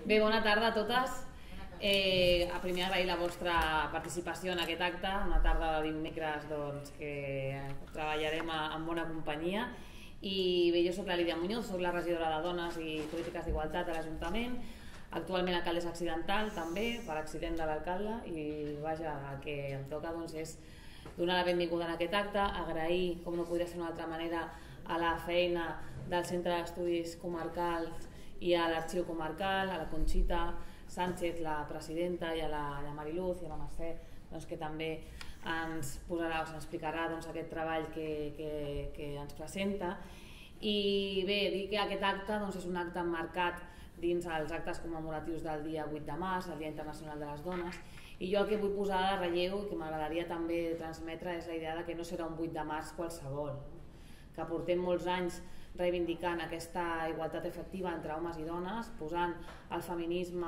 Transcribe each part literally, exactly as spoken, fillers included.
Bé, bona tarda a totes. A primer agrair la vostra participació en aquest acte, una tarda de dimecres que treballarem en bona companyia. I bé, jo soc la Lídia Muñoz, soc la regidora de Dones i Polítiques d'Igualtat de l'Ajuntament, actualment alcaldessa accidental també, per accident de l'alcalde, i vaja, el que em toca és donar la benvinguda en aquest acte, agrair, com no podria ser d'una altra manera, a la feina del Centre d'Estudis Comarcals i a l'Arxiu Comarcal, a la Conxita Sánchez, la presidenta, i a la Mariluz i a la Mercè, que també ens posarà o ens explicarà aquest treball que ens presenta. I bé, dir que aquest acte és un acte emmarcat dins els actes commemoratius del dia vuit de març, el Dia Internacional de les Dones, i jo el que vull posar de relleu i que m'agradaria també transmetre és la idea que no serà un vuit de març qualsevol, que portem molts anys reivindicant aquesta igualtat efectiva entre homes i dones, posant el feminisme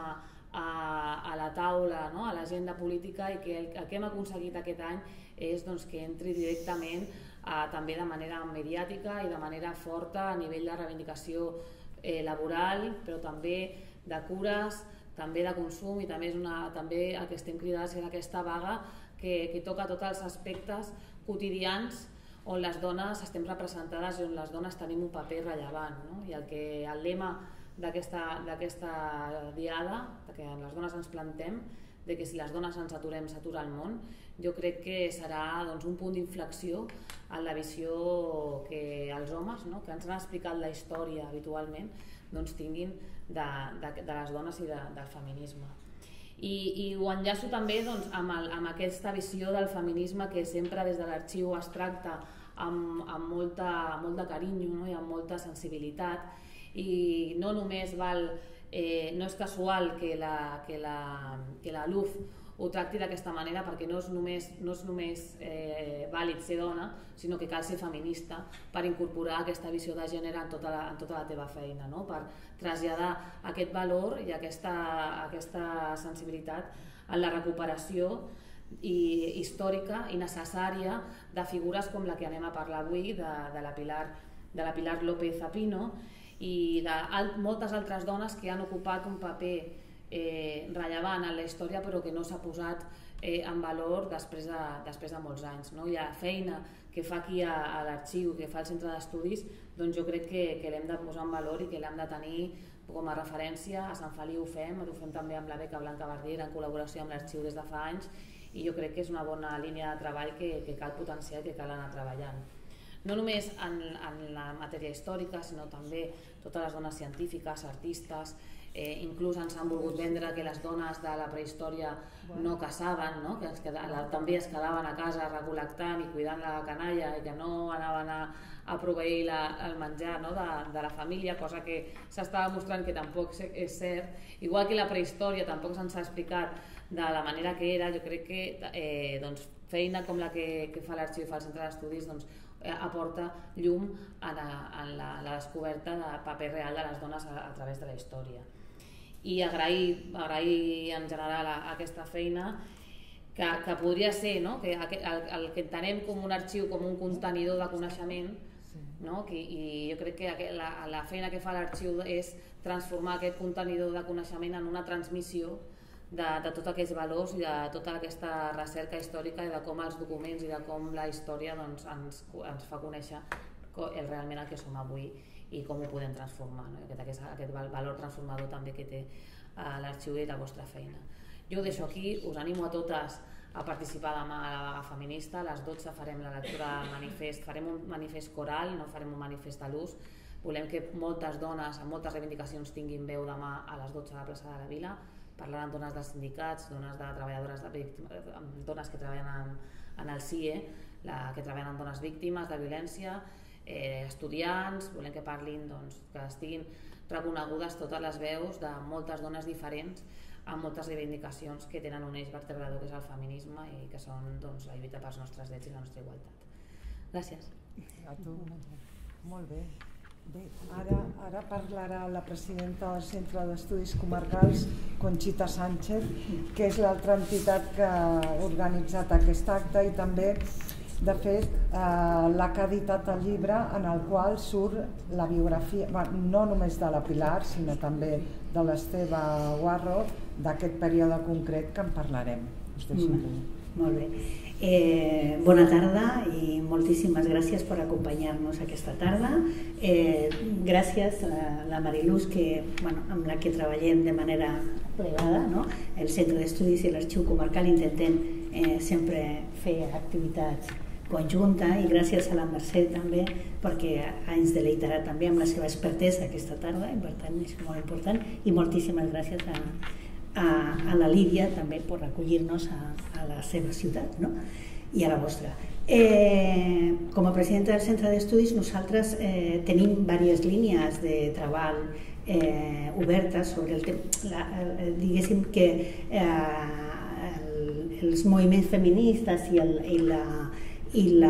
a la taula, a l'agenda política, i que el que hem aconseguit aquest any és que entri directament també de manera mediàtica i de manera forta a nivell de reivindicació laboral, però també de cures, també de consum, i també el que estem cridats és aquesta vaga que toca tots els aspectes quotidians on les dones estem representades i on les dones tenim un paper rellevant. I el lema d'aquesta diada, que les dones ens plantem, que si les dones ens aturem s'atura el món, jo crec que serà un punt d'inflexió en la visió que els homes, que ens han explicat la història habitualment, tinguin de les dones i del feminisme. I ho enllaço també amb aquesta visió del feminisme que sempre des de l'arxiu es tracta amb molt de carinyo i amb molta sensibilitat, i no només val, no és casual que la L U F ho tracti d'aquesta manera, perquè no és només vàlid ser dona, sinó que cal ser feminista per incorporar aquesta visió de gènere en tota la teva feina, per traslladar aquest valor i aquesta sensibilitat en la recuperació històrica i necessària de figures com la que anem a parlar avui, de la Pilar López Zapino, i de moltes altres dones que han ocupat un paper rellevant en la història però que no s'ha posat en valor després de molts anys. I la feina que fa aquí a l'arxiu, que fa el Centre d'Estudis, jo crec que l'hem de posar en valor i que l'hem de tenir com a referència. A Sant Feliu ho fem, ho fem també amb la beca Blanca Verdier en col·laboració amb l'arxiu des de fa anys, i jo crec que és una bona línia de treball que cal potenciar i que cal anar treballant. No només en la matèria històrica, sinó també totes les dones científiques, artistes, inclús ens han volgut vendre que les dones de la prehistòria no caçaven, que també es quedaven a casa recol·lectant i cuidant la canalla i que no anaven a proveir el menjar de la família, cosa que s'estava mostrant que tampoc és cert. Igual que la prehistòria tampoc se'ns ha explicat de la manera que era, jo crec que feina com la que fa l'arxiu i fa el Centre d'Estudis aporta llum a la descoberta del paper real de les dones a través de la història. I agrair en general aquesta feina, que podria ser el que entenem com un arxiu, com un contenidor de coneixement, i jo crec que la feina que fa l'arxiu és transformar aquest contenidor de coneixement en una transmissió de tots aquests valors i de tota aquesta recerca històrica i de com els documents i de com la història ens fa conèixer realment el que som avui i com ho podem transformar, aquest valor transformador també que té l'arxiu i la vostra feina. Jo ho deixo aquí, us animo a totes a participar demà a la vaga feminista. A les dotze farem la lectura del manifest, farem un manifest coral, no farem un manifest a l'ús. Volem que moltes dones amb moltes reivindicacions tinguin veu demà a les dotze a la plaça de la Vila. Parlaran dones dels sindicats, dones de treballadores, dones que treballen en el C I E, que treballen amb dones víctimes de violència, estudiants. Volem que parlin, que estiguin reconegudes totes les veus de moltes dones diferents amb moltes reivindicacions que tenen un eix vertebrador que és el feminisme i que són la lluita pels nostres drets i la nostra igualtat. Gràcies. A tu. Molt bé. Bé, ara parlarà la presidenta del Centre d'Estudis Comarcals, Conxita Sánchez, que és l'altra entitat que ha organitzat aquest acte, i també De fet, l'A C ha editat el llibre en el qual surt la biografia, no només de la Pilar, sinó també de l'Esteve Guarro, d'aquest període concret que en parlarem. Us deixo aquí. Molt bé. Eh, bona tarda i moltíssimes gràcies per acompanyar-nos aquesta tarda. Eh, gràcies a la Mariluz, que, bueno, amb la que treballem de manera plegada, no? El Centre d'Estudis i l'Arxiu Comarcal intentem eh, sempre fer activitats conjunta, i gràcies a la Mercè també, perquè ens deleitarà també amb la seva expertesa aquesta tarda, i per tant és molt important, i moltíssimes gràcies a, a, a la Lídia també per acollir-nos a, a la seva ciutat, no? I a la vostra. Eh, com a presidenta del Centre d'Estudis nosaltres eh, tenim diverses línies de treball eh, obertes sobre el tema, diguéssim que eh, el, els moviments feministes i, el, i la I, la,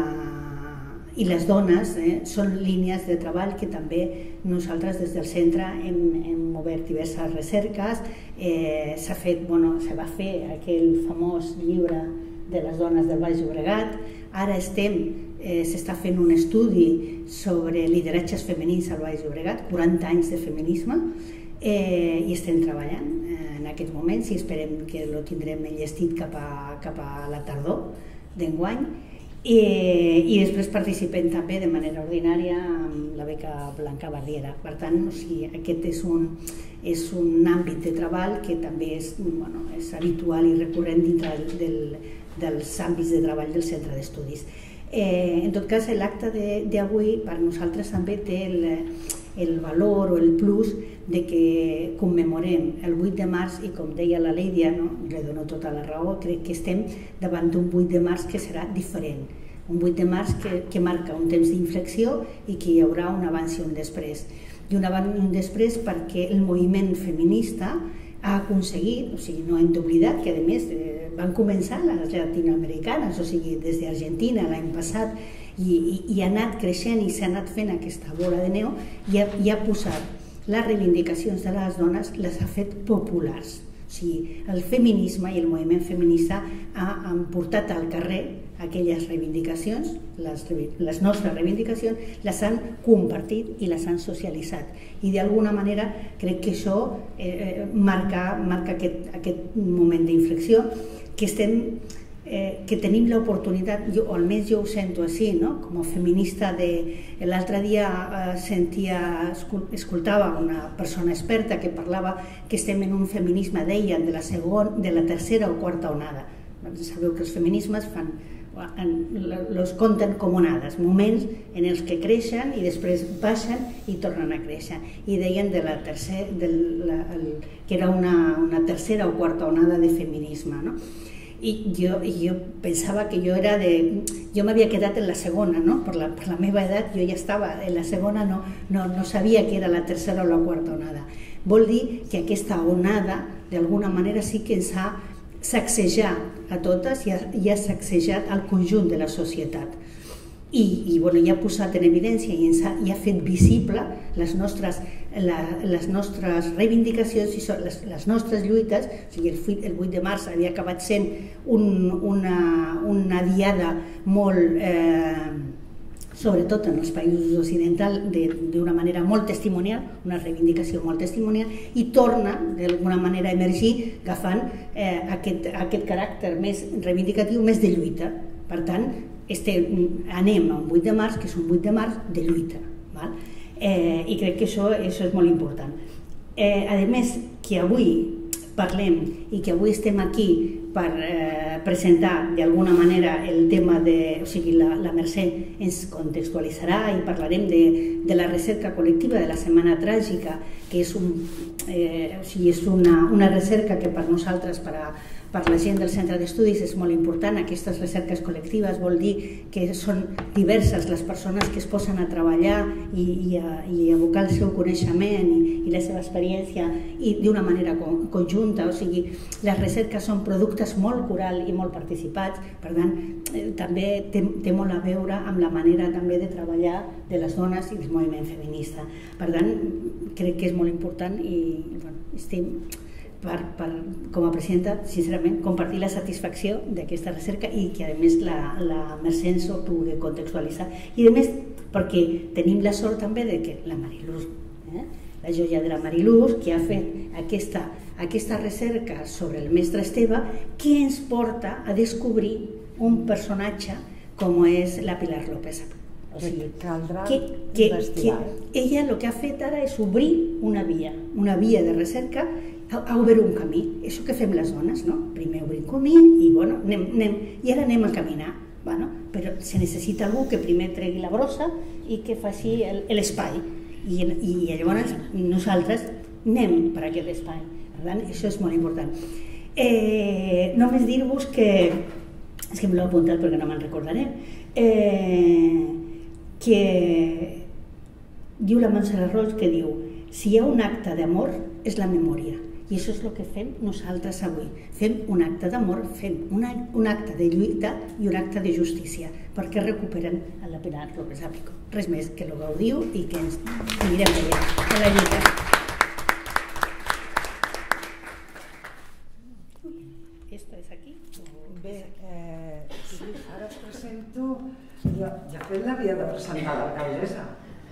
i les dones eh, són línies de treball que també nosaltres des del centre hem, hem obert diverses recerques. Eh, s'ha fet, bueno, se va fer aquell famós llibre de les dones del Baix Llobregat. Ara estem, eh, s'està fent un estudi sobre lideratges femenins al Baix Llobregat, quaranta anys de feminisme, eh, i estem treballant eh, en aquests moments, i esperem que el tindrem enllestit cap a, cap a la tardor d'enguany. I, i després participem també de manera ordinària amb la beca Blanca Barriera. Per tant, o sigui, aquest és un, és un àmbit de treball que també és, bueno, és habitual i recurrent dintre del, dels àmbits de treball del Centre d'Estudis. Eh, en tot cas, l'acte d'avui per nosaltres també té el, el valor o el plus de que commemorem el vuit de març, i com deia la Lídia, no? Li dono tota la raó, crec que estem davant d'un vuit de març que serà diferent, un vuit de març que, que marca un temps d'inflexió i que hi haurà un abans i un després, i un abans i un després perquè el moviment feminista ha aconseguit, o sigui, no hem d'oblidar que a més eh, van començar les llatinoamericanes, o sigui, des d'Argentina l'any passat, i, i, i ha anat creixent i s'ha anat fent aquesta bola de neu, i ha, i ha posat les reivindicacions de les dones, les ha fet populars. O sigui, el feminisme i el moviment feminista han portat al carrer aquelles reivindicacions, les, les nostres reivindicacions, les han compartit i les han socialitzat. I d'alguna manera crec que això eh, marca, marca aquest, aquest moment d'inflexió, que estem Eh, que tenim l'oportunitat, o almenys jo ho sento així, no? Com a feminista, l'altre dia eh, sentia, escoltava una persona experta que parlava que estem en un feminisme, deia, de la, segon, de la tercera o quarta onada. Sabeu que els feminismes fan, los compten com onades, moments en els que creixen i després baixen i tornen a créixer. I deien de la tercera, de la, el, que era una, una tercera o quarta onada de feminisme, no? I jo, jo pensava que jo era de... Jo m'havia quedat en la segona, no? Per la, per la meva edat jo ja estava en la segona, no, no, no sabia que era la tercera o la quarta onada. Vol dir que aquesta onada, d'alguna manera, sí que ens ha sacsejat a totes i ha, i ha sacsejat al conjunt de la societat. I, i bueno, ja ha posat en evidència i, ens ha, i ha fet visible les nostres, la, les nostres reivindicacions i les, les nostres lluites. O sigui, el, el vuit de març havia acabat sent un, una, una diada molt, eh, sobretot en els països occidentals, d'una manera molt testimonial, una reivindicació molt testimonial, i torna d'alguna manera a emergir agafant eh, aquest, aquest caràcter més reivindicatiu, més de lluita. Per tant, Este, anem a un vuit de març, que és un vuit de març de lluita, val? Eh, i crec que això, això és molt important. Eh, a més, que avui parlem i que avui estem aquí per eh, presentar d'alguna manera el tema de... O sigui, la, la Mercè ens contextualitzarà i parlarem de, de la recerca col·lectiva de la Setmana Tràgica, que és, un, eh, o sigui, és una, una recerca que per nosaltres, per a per la gent del Centre d'Estudis és molt important. Aquestes recerques col·lectives vol dir que són diverses les persones que es posen a treballar i, i, a, i a abocar el seu coneixement i, i la seva experiència i d'una manera con, conjunta. O sigui, les recerques són productes molt coral i molt participats, per tant, eh, també té, té molt a veure amb la manera també de treballar de les dones i del moviment feminista. Per tant, crec que és molt important i bueno, estem per, per, com a presidenta, sincerament, compartir la satisfacció d'aquesta recerca i que, a més, la, la Mercè ens ho pugui contextualitzar. I, a més, perquè tenim la sort també de que la Mariluz, eh? la joia de la Mariluz, que ha fet aquesta, aquesta recerca sobre el mestre Esteve, que ens porta a descobrir un personatge com és la Pilar López. O sigui, caldrà que, que, investigar. Que ella el que ha fet ara és obrir una via, una via de recerca, a obrir un camí. Això que fem les dones, no? Primer obrim camí i, bueno, anem, anem, i ara anem a caminar. Bueno, però se necessita algú que primer tregui la brossa i que faci l'espai. I, I llavors nosaltres anem per aquest espai. Per tant, això és molt important. Eh, només dir-vos que... És que me l'he apuntat perquè no me'n recordaré. Eh, que diu la Montserrat Roig, que diu: si hi ha un acte d'amor és la memòria, i això és el que fem nosaltres avui. Fem un acte d'amor, fem una, un acte de lluita i un acte de justícia, perquè recuperen a la Pilar López Apico. Res més, que lo gaudiu i que ens anirem veient a la lluita. Esto és aquí? Bé, eh, sí, ara us presento... Jo, de fet, l'havia de presentar l'alcaldessa.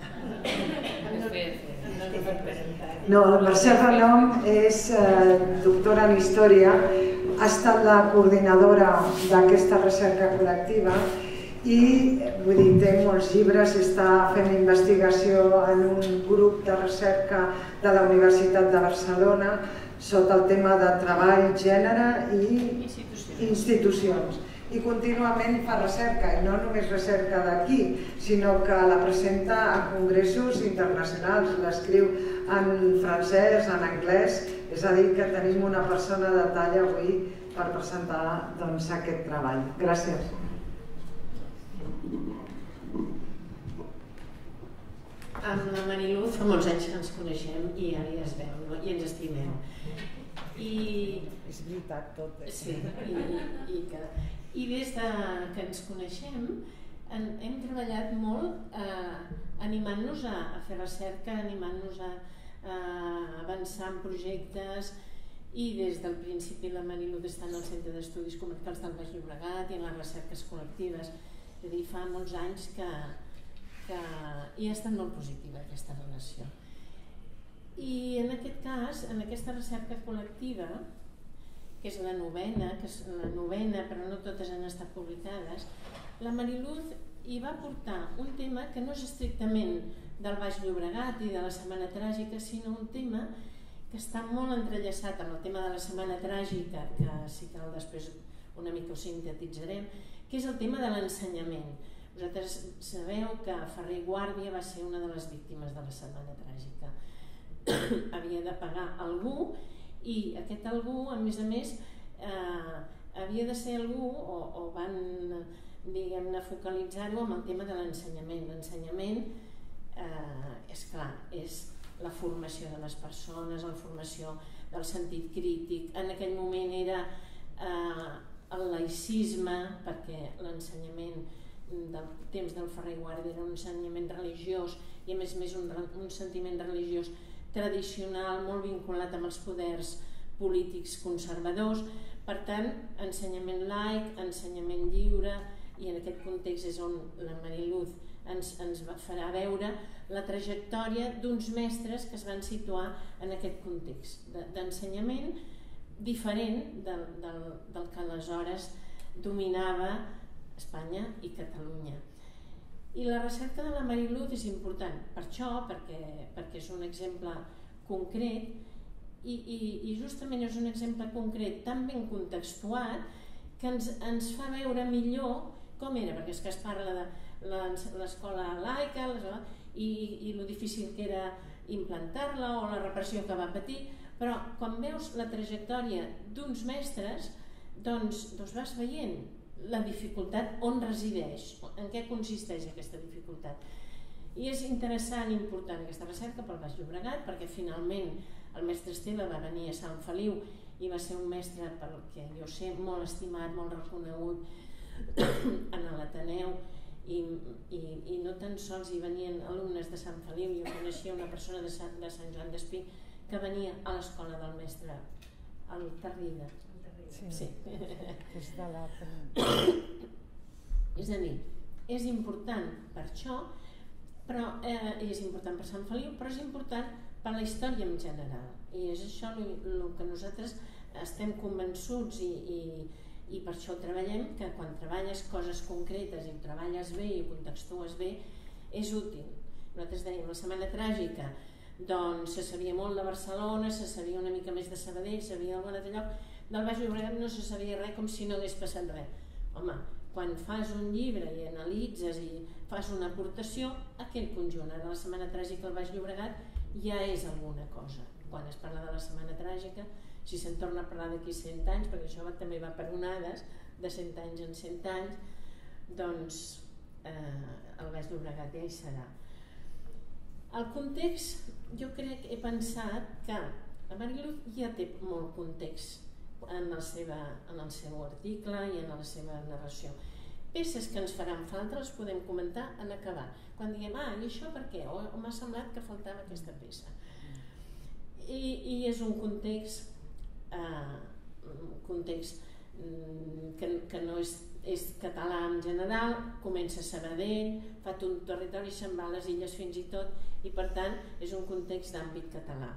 No, la Mercè Renom és eh, doctora en Història, ha estat la coordinadora d'aquesta recerca col·lectiva i, vull dir, té molts llibres, està fent investigació en un grup de recerca de la Universitat de Barcelona sota el tema de treball, gènere i institucions. I contínuament fa recerca, i no només recerca d'aquí, sinó que la presenta en congressos internacionals, l'escriu en francès, en anglès, és a dir, que tenim una persona de talla avui per presentar doncs, aquest treball. Gràcies. Amb la Mariluz fa molts anys que ens coneixem i ara ja es veu, no? I ens estimem. I... És veritat tot. Eh? Sí, i, i, i, que... I des de que ens coneixem en, hem treballat molt eh, animant-nos a, a fer recerca, animant-nos a, a avançar en projectes, i des del principi la Mariluz està en el Centre d'Estudis Comarcals del Baix Llobregat i en les recerques col·lectives. És a dir, fa molts anys que, que i ha estat molt positiva aquesta relació. I en aquest cas, en aquesta recerca col·lectiva, que és la novena, que és la novena, però no totes han estat publicades, la Mariluz hi va portar un tema que no és estrictament del Baix Llobregat i de la Setmana Tràgica, sinó un tema que està molt entrellaçat amb el tema de la Setmana Tràgica, que si cal després una mica ho sintetitzarem, que és el tema de l'ensenyament. Vosaltres sabeu que Ferrer i Guàrdia va ser una de les víctimes de la Setmana Tràgica. Havia de pagar algú, i aquest algú, a més a més, eh, havia de ser algú, o, o van, diguem-ne, focalitzar-ho amb el tema de l'ensenyament. L'ensenyament, eh, és clar, és la formació de les persones, la formació del sentit crític. En aquell moment era eh, el laïcisme, perquè l'ensenyament del temps del Ferrer i Guàrdia era un ensenyament religiós i a més a més un, un sentiment religiós tradicional, molt vinculat amb els poders polítics conservadors. Per tant, ensenyament laic, ensenyament lliure, i en aquest context és on la Mariluz ens, ens farà veure la trajectòria d'uns mestres que es van situar en aquest context d'ensenyament diferent del, del, del que aleshores dominava Espanya i Catalunya. I la recerca de la Mariluz és important per això, perquè, perquè és un exemple concret i, i, i justament és un exemple concret tan ben contextuat que ens, ens fa veure millor com era, perquè és que es parla de l'escola laica i, i lo difícil que era implantar-la o la repressió que va patir, però quan veus la trajectòria d'uns mestres, doncs, doncs vas veient la dificultat on resideix, en què consisteix aquesta dificultat. I és interessant i important aquesta recerca pel Baix Llobregat, perquè finalment el mestre Esteve va venir a Sant Feliu i va ser un mestre, pel que jo sé, molt estimat, molt reconegut en l'Ateneu, i, i, i no tan sols hi venien alumnes de Sant Feliu, jo coneixia una persona de Sant, de Sant Joan d'Espí que venia a l'escola del mestre el Terrida. Sí, és de la... És a dir, és important per això, però eh, és important per Sant Feliu, però és important per la història en general. I és això el que nosaltres estem convençuts i, i, i per això treballem, que quan treballes coses concretes i ho treballes bé i ho contextues bé, és útil. Nosaltres dèiem, la Setmana Tràgica, doncs se sabia molt de Barcelona, se sabia una mica més de Sabadell, se sabia algun altre lloc, del Baix Llobregat no se sabia res, com si no hagués passat res. Home, quan fas un llibre i analitzes i fas una aportació, aquell conjunt de la Setmana Tràgica al Baix Llobregat ja és alguna cosa. Quan es parla de la Setmana Tràgica, si se'n torna a parlar d'aquí cent anys, perquè això també va per onades, de cent anys en cent anys, doncs eh, el Baix Llobregat ja hi serà. El context, jo crec, he pensat que la Mariluz ja té molt context en el, seva, en el seu article i en la seva narració. Peces que ens faran falta les podem comentar en acabar. Quan diguem, ah, i això per què? O, o m'ha semblat que faltava aquesta peça. I, i és un context, eh, un context que, que no és, és català en general, comença a Sabadell, fa tot un territori, se'n va a les illes fins i tot, i per tant és un context d'àmbit català.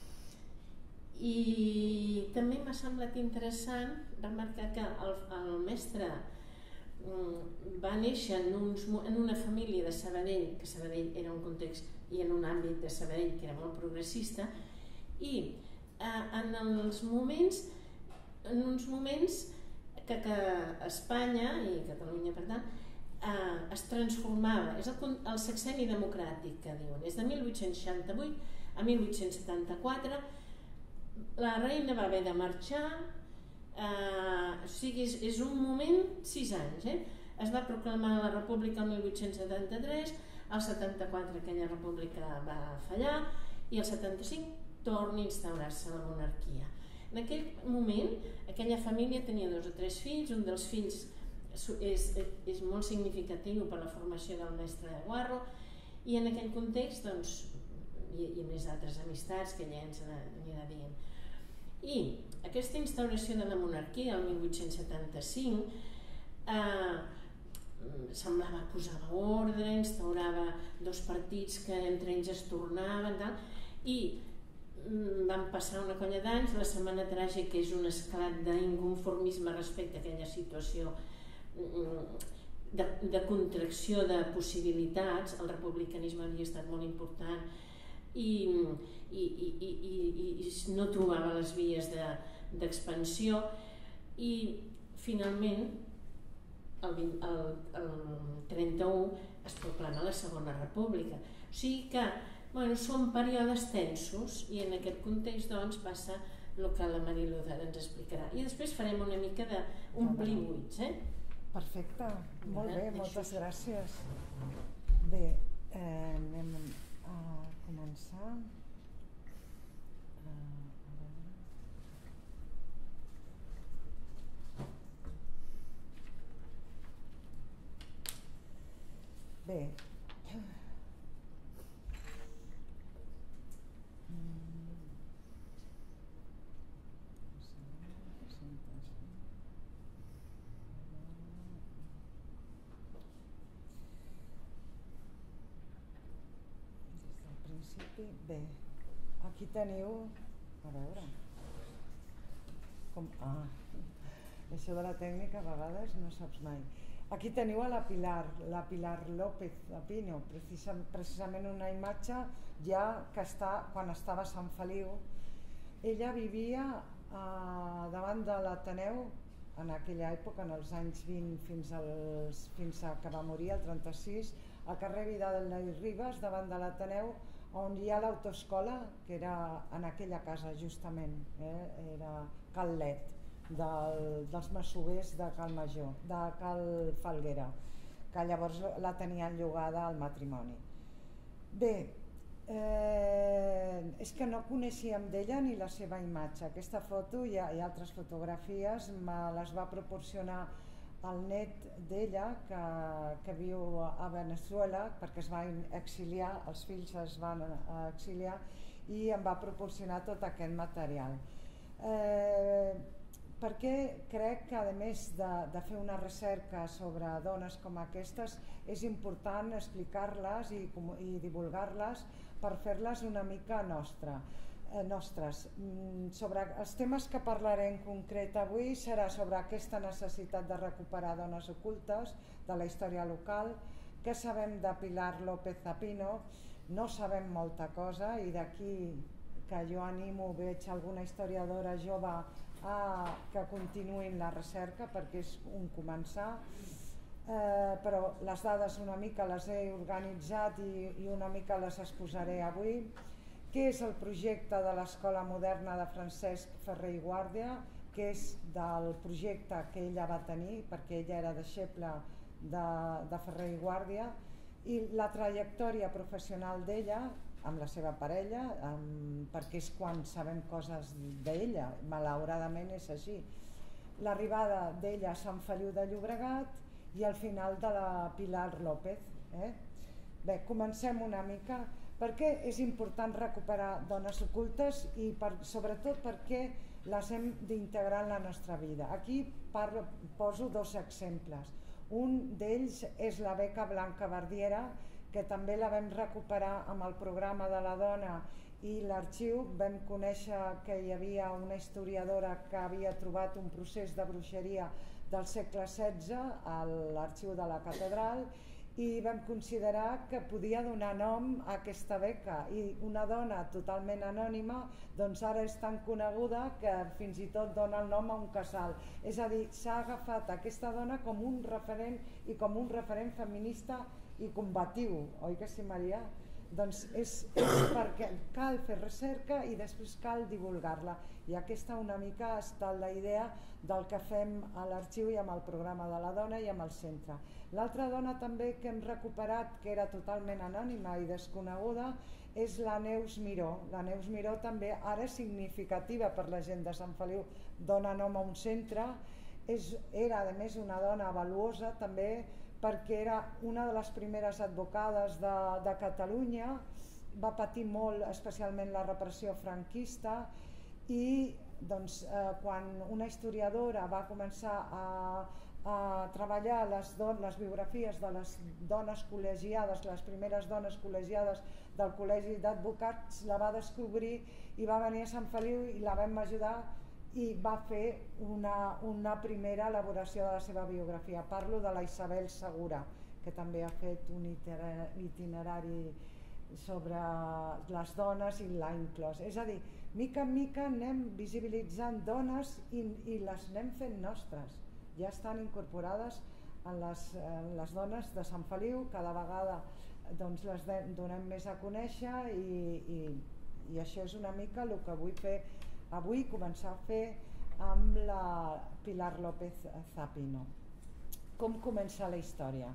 I també m'ha semblat interessant remarcar que el, el mestre va néixer en, uns, en una família de Sabadell, que Sabadell era un context i en un àmbit de Sabadell que era molt progressista, i eh, en els moments en uns moments que, que Espanya i Catalunya per tant eh, es transformava, és el, el sexenni democràtic que diuen, és de mil vuit-cents seixanta-vuit a mil vuit-cents setanta-quatre. La reina va haver de marxar, eh, o sigui, és, és un moment, sis anys, eh? Es va proclamar la república el mil vuit-cents setanta-tres, al setanta-quatre aquella república va fallar i el setanta-cinc torna a instaurar-se la monarquia. En aquell moment, aquella família tenia dos o tres fills, un dels fills és, és molt significatiu per la formació del mestre Guarro, i en aquell context, doncs, i, i més altres amistats que ja ens anirà dient. I aquesta instauració de la monarquia el mil vuit-cents setanta-cinc eh, semblava posava ordre, instaurava dos partits que entre ells es tornaven tal, i mm, van passar una colla d'anys. La Setmana Tràgica és un esclat d'inconformisme respecte a aquella situació mm, de, de contracció de possibilitats. El republicanisme havia estat molt important i, i, i, i, i, i no trobava les vies d'expansió, i finalment el, el, el trenta-u es proclama la Segona República. O sigui que bueno, són períodes tensos, i en aquest context doncs, passa el que la Mariluz ara ens explicarà, i després farem una mica d'omplir buits. Eh? Perfecte, molt bé, moltes gràcies. Bé, eh, anem a començar. Bé, bé, aquí teniu, a veure, com, ah, això de la tècnica a vegades no saps mai. Aquí teniu a la Pilar, la Pilar López de Pino, precisament una imatge ja que està, quan estava a Sant Feliu. Ella vivia eh, davant de l'Ateneu en aquella època, en els anys vint fins, als, fins a que va morir, el trenta-sis, al carrer Vidal i Ribes, davant de l'Ateneu, on hi ha l'autoescola, que era en aquella casa justament, eh? Era Cal Let, del, dels masovers de Cal Major, de Cal Falguera, que llavors la tenien llogada al matrimoni. Bé, eh, és que no coneixíem d'ella ni la seva imatge. Aquesta foto i, i altres fotografies me les va proporcionar el net d'ella, que, que viu a Venezuela, perquè es va exiliar, els fills es van exiliar, i em va proporcionar tot aquest material. Eh, perquè crec que, a més de, de fer una recerca sobre dones com aquestes, és important explicar-les i, i divulgar-les per fer-les una mica nostra, eh, nostres. Sobre els temes que parlaré en concret avui serà sobre aquesta necessitat de recuperar dones ocultes de la història local. Què sabem de Pilar López Zapino? No sabem molta cosa, i d'aquí que jo animo, veig alguna historiadora jove a que continuïn la recerca, perquè és un començar, eh, però les dades una mica les he organitzat i, i una mica les exposaré avui. Què és el projecte de l'Escola Moderna de Francesc Ferrer i Guàrdia? Que és del projecte que ella va tenir, perquè ella era deixeble de, de Ferrer i Guàrdia, i la trajectòria professional d'ella amb la seva parella, amb, perquè és quan sabem coses d'ella, malauradament és així. L'arribada d'ella a Sant Feliu de Llobregat i el final de la Pilar López. Eh? Bé, comencem una mica. Per què és important recuperar dones ocultes i per, sobretot perquè les hem d'integrar en la nostra vida? Aquí parlo, poso dos exemples. Un d'ells és la beca Blanca Verdiera, que també la vam recuperar amb el programa de la dona i l'arxiu. Vam conèixer que hi havia una historiadora que havia trobat un procés de bruixeria del segle setze a l'arxiu de la catedral, i vam considerar que podia donar nom a aquesta beca, i una dona totalment anònima doncs ara és tan coneguda que fins i tot dona el nom a un casal. És a dir, s'ha agafat aquesta dona com un referent i com un referent feminista i combatiu, oi que sí, Maria? Doncs és, és perquè cal fer recerca i després cal divulgar-la, i aquesta una mica ha estat la idea del que fem a l'arxiu i amb el programa de la dona i amb el centre. L'altra dona també que hem recuperat, que era totalment anònima i desconeguda, és la Neus Miró. La Neus Miró també ara és significativa per la gent de Sant Feliu, dona nom a un centre. És, era a més una dona valuosa també, perquè era una de les primeres advocades de, de Catalunya, va patir molt, especialment la repressió franquista, i doncs, eh, quan una historiadora va començar a, a treballar les, don, les biografies de les dones col·legiades, les primeres dones col·legiades del Col·legi d'Advocats, la va descobrir i va venir a Sant Feliu i la vam ajudar i va fer una, una primera elaboració de la seva biografia. Parlo de la Isabel Segura, que també ha fet un itinerari sobre les dones i l'ha inclòs. És a dir, mica en mica anem visibilitzant dones i, i les anem fent nostres. Ja estan incorporades en les, en les dones de Sant Feliu, cada vegada doncs, les donem més a conèixer, i, i, i això és una mica el que vull fer avui, començar a fer amb la Pilar López Zapino. Com comença la història?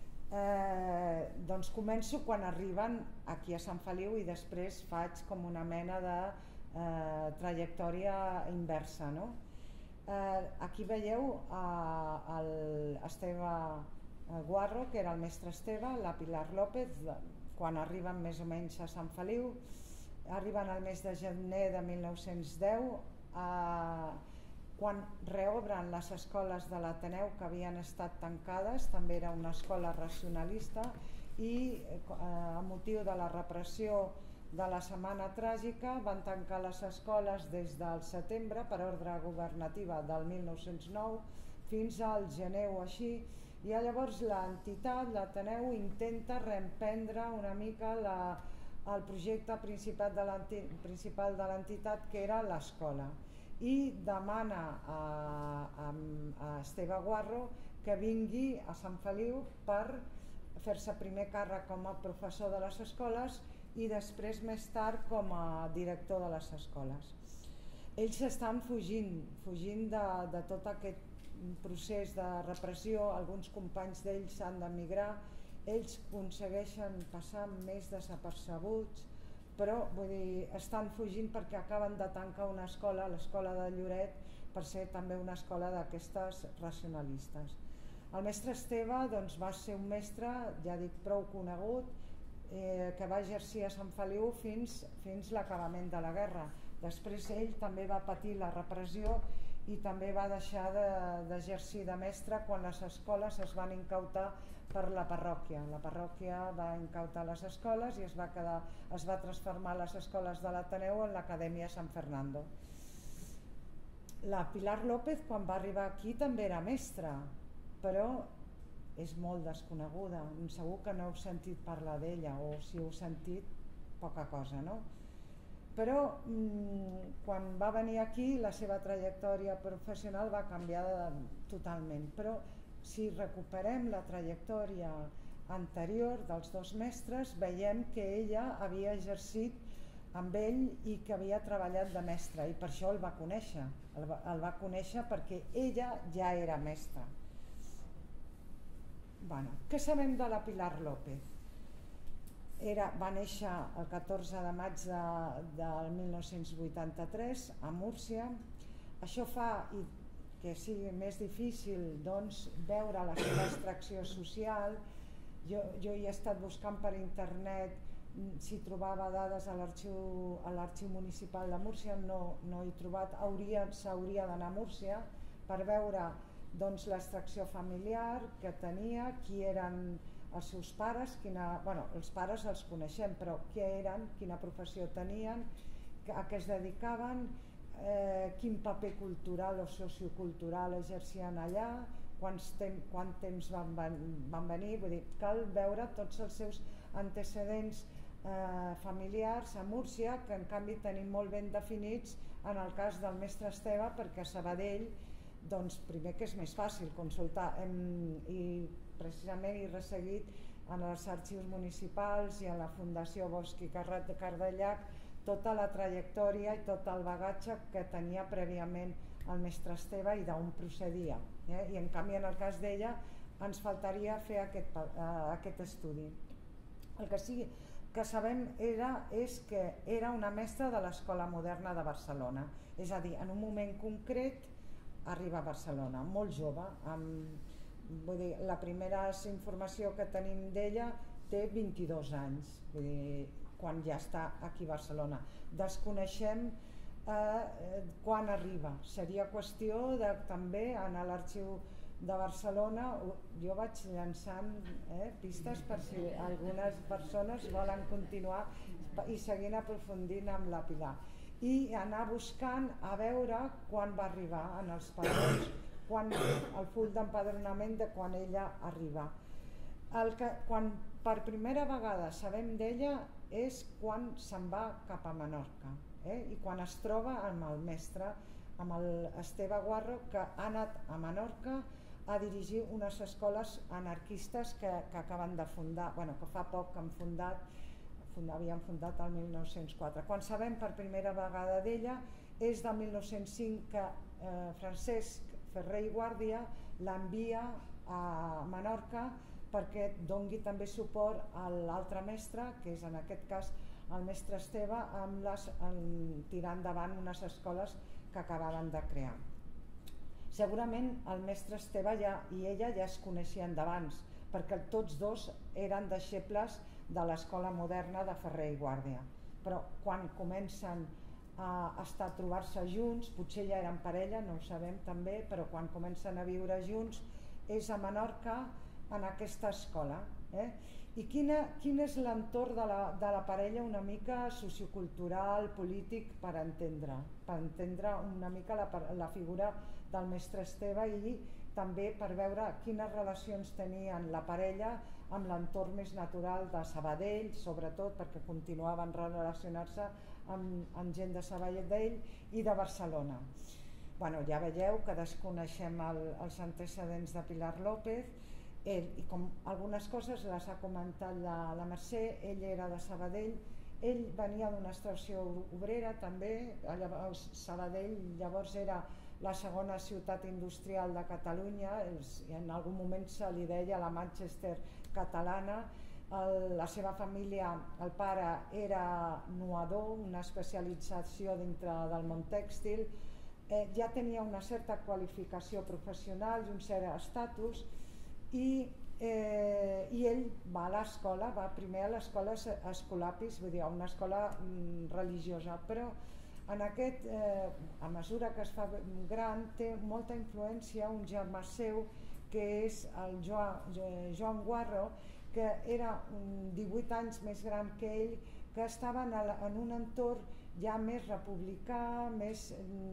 Eh, doncs començo quan arriben aquí a Sant Feliu i després faig com una mena de eh, trajectòria inversa, no? Eh, aquí veieu eh, el Esteve Guarro, que era el mestre Esteve, la Pilar López, quan arriben més o menys a Sant Feliu. Arriben al mes de gener de mil nou-cents deu, eh, quan reobren les escoles de l'Ateneu que havien estat tancades. També era una escola racionalista, i eh, a motiu de la repressió de la Setmana Tràgica van tancar les escoles des del setembre per ordre governativa del mil nou-cents nou fins al gener o així, i llavors l'entitat, l'Ateneu, intenta reemprendre una mica la el projecte principal de l'entitat, que era l'escola, i demana a, a, a Esteve Guarro que vingui a Sant Feliu per fer-se primer càrrec com a professor de les escoles i després més tard com a director de les escoles. Ells estan fugint, fugint de, de tot aquest procés de repressió. Alguns companys d'ells han d'emigrar. Ells aconsegueixen passar més desapercebuts, però vull dir, estan fugint perquè acaben de tancar una escola, l'escola de Lloret, per ser també una escola d'aquestes racionalistes. El mestre Esteve doncs, va ser un mestre, ja dic, prou conegut, eh, que va exercir a Sant Feliu fins, fins l'acabament de la guerra. Després ell també va patir la repressió i també va deixar d'exercir de mestra quan les escoles es van incautar per la parròquia. La parròquia va incautar les escoles i es va, quedar, es va transformar les escoles de l'Ateneu en l'Acadèmia San Fernando. La Pilar López, quan va arribar aquí, també era mestra, però és molt desconeguda. Segur que no heu sentit parlar d'ella, o si heu sentit, poca cosa, no? Però mmm, quan va venir aquí la seva trajectòria professional va canviar de, totalment. Però si recuperem la trajectòria anterior dels dos mestres, veiem que ella havia exercit amb ell i que havia treballat de mestra, i per això el va conèixer. El va, el va conèixer perquè ella ja era mestra. Bueno, què sabem de la Pilar López? Era, va néixer el catorze de maig de, del mil nou-cents vuitanta-tres a Múrcia. Això fa i que sigui més difícil, doncs, veure la seva extracció social. Jo, jo hi he estat buscant per internet si trobava dades a l'arxiu municipal de Múrcia, no, no he trobat. S'hauria d'anar a Múrcia per veure, doncs, l'extracció familiar que tenia, qui eren els seus pares, quina, bueno, els pares els coneixem, però qui eren, quina professió tenien, a què es dedicaven, eh, quin paper cultural o sociocultural exercien allà, quants tem, quant temps van, van venir. Vull dir, cal veure tots els seus antecedents eh, familiars a Múrcia, que en canvi tenim molt ben definits en el cas del mestre Esteve, perquè a Sabadell, doncs, primer que és més fàcil consultar, hem, i precisament he resseguit en els arxius municipals i en la Fundació Bosch i Cardellac tota la trajectòria i tot el bagatge que tenia prèviament el mestre Esteve i d'on procedia, eh? I en canvi en el cas d'ella ens faltaria fer aquest, uh, aquest estudi. El que sí que sabem era, és que era una mestra de l'Escola Moderna de Barcelona, és a dir, en un moment concret arriba a Barcelona, molt jove, amb, vull dir, la primera informació que tenim d'ella té vint-i-dos anys, vull dir, quan ja està aquí a Barcelona. Desconeixem eh, quan arriba, seria qüestió de també anar a l'arxiu de Barcelona. Jo vaig llançant eh, pistes per si algunes persones volen continuar i seguint aprofundint amb la Pilar, i anar buscant a veure quan va arribar en els padrons, quan, el full d'empadronament de quan ella arriba. El que, quan per primera vegada sabem d'ella és quan se'n va cap a Menorca, eh? I quan es troba amb el mestre, amb l'Esteve Guarro, que ha anat a Menorca a dirigir unes escoles anarquistes que, que acaben de fundar, bueno, que fa poc que han fundat, havien fundat el mil nou-cents quatre. Quan sabem per primera vegada d'ella és del mil nou-cents cinc que eh, Francesc Ferrer i Guàrdia l'envia a Menorca perquè dongui també suport a l'altre mestre, que és en aquest cas el mestre Esteve, amb les, en, tirant endavant unes escoles que acabaven de crear. Segurament el mestre Esteve ja, i ella ja es coneixien d'abans, perquè tots dos eren deixebles de l'Escola Moderna de Ferrer i Guàrdia. Però quan comencen a estar a trobar-se junts, potser ja eren parella, no ho sabem també, però quan comencen a viure junts és a Menorca, en aquesta escola. Eh? I quina, quin és l'entorn de, la, de la parella una mica sociocultural, polític, per entendre, per entendre una mica la, la figura del mestre Esteve i també per veure quines relacions tenien la parella amb l'entorn més natural de Sabadell, sobretot perquè continuaven relacionant-se amb, amb gent de Sabadell i de Barcelona. Bueno, ja veieu que desconeixem el, els antecedents de Pilar López. Ell, i com algunes coses les ha comentat la, la Mercè, ell era de Sabadell, ell venia d'una extracció obrera també, llavors, Sabadell llavors era la segona ciutat industrial de Catalunya, els, en algun moment se li deia la Manchester catalana. El, la seva família, el pare era nuador, una especialització dintre del món tèxtil, eh, ja tenia una certa qualificació professional i un cert estatus. I, eh, i ell va a l'escola, va primer a l'escola Escolapis, vull dir, a una escola mm, religiosa, però En aquest, eh, a mesura que es fa gran, té molta influència un germà seu, que és el Joan, Joan Guarro, que era divuit anys més gran que ell, que estava en un entorn ja més republicà, més,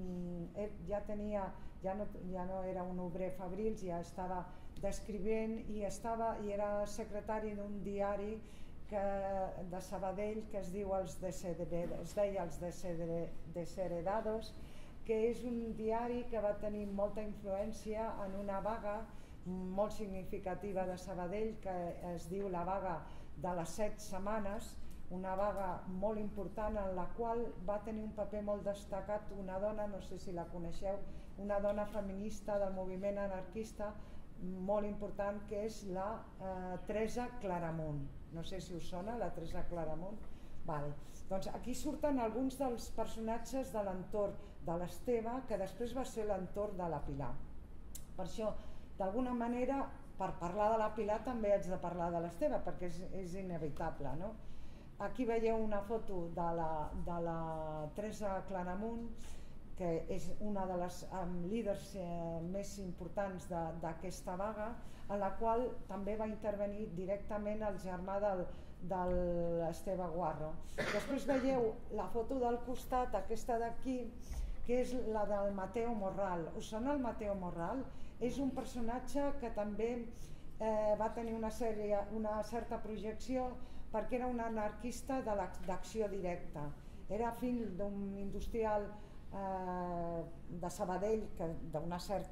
ja tenia, ja no, ja no era un obrer fabril, ja estava descrivint i, estava, i era secretari d'un diari que, de Sabadell que es diu els es deia els Desheredados, que és un diari que va tenir molta influència en una vaga molt significativa de Sabadell que es diu la vaga de les set setmanes, una vaga molt important en la qual va tenir un paper molt destacat una dona, no sé si la coneixeu, una dona feminista del moviment anarquista molt important, que és la eh, Teresa Claramunt. No sé si us sona la Teresa Claramunt. Vale. Doncs aquí surten alguns dels personatges de l'entorn de l'Esteve, que després va ser l'entorn de la Pilar. Per això, d'alguna manera, per parlar de la Pilar també haig de parlar de l'Esteve, perquè és, és inevitable, no? Aquí veieu una foto de la, de la Teresa Claramunt, que és una de les um, líders eh, més importants d'aquesta vaga, en la qual també va intervenir directament el germà del, de l'Esteve Guarro. Després veieu la foto del costat, aquesta d'aquí, que és la del Mateo Morral. Us sona el Mateo Morral? És un personatge que també eh, va tenir una, sèrie, una certa projecció perquè era un anarquista d'acció directa. Era fill d'un industrial eh, de Sabadell d'un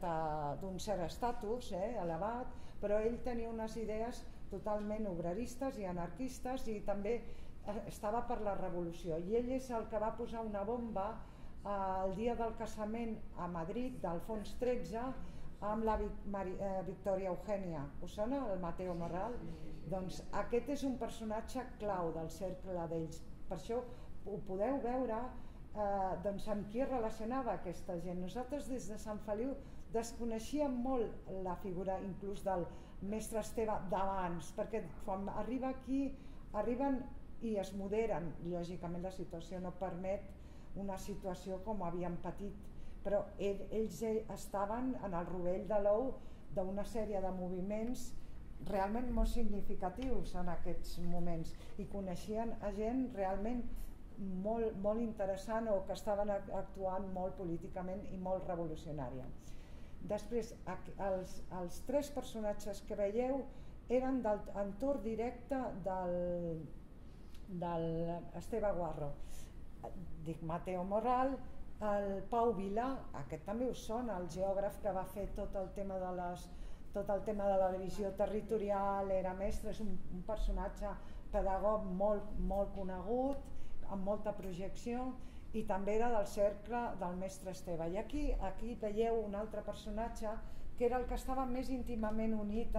cert estatus eh, elevat, però ell tenia unes idees totalment obreristes i anarquistes i també estava per la revolució. I ell és el que va posar una bomba el dia del casament a Madrid d'Alfons tretze amb la Victòria Eugènia. Us sona el Mateo Morral? Doncs aquest és un personatge clau del cercle d'ells. Per això ho podeu veure eh, doncs amb qui es relacionava aquesta gent. Nosaltres des de Sant Feliu desconeixíem molt la figura inclús del mestre Esteve d'abans, perquè quan arriba aquí arriben i es moderen. Lògicament la situació no permet una situació com havíem patit, però ell, ells estaven en el rovell de l'ou d'una sèrie de moviments realment molt significatius en aquests moments i coneixien a gent realment molt, molt interessant o que estaven actuant molt políticament i molt revolucionària. Després, els, els tres personatges que veieu eren del entorn directe del, del Esteve Guarro. Dic Mateo Morral, el Pau Vila, aquest també us sona, el geògraf que va fer tot el tema de les tot el tema de la divisió territorial, era mestre, és un, un personatge pedagog molt, molt conegut, amb molta projecció, i també era del cercle del mestre Esteve. I aquí, aquí veieu un altre personatge que era el que estava més íntimament unit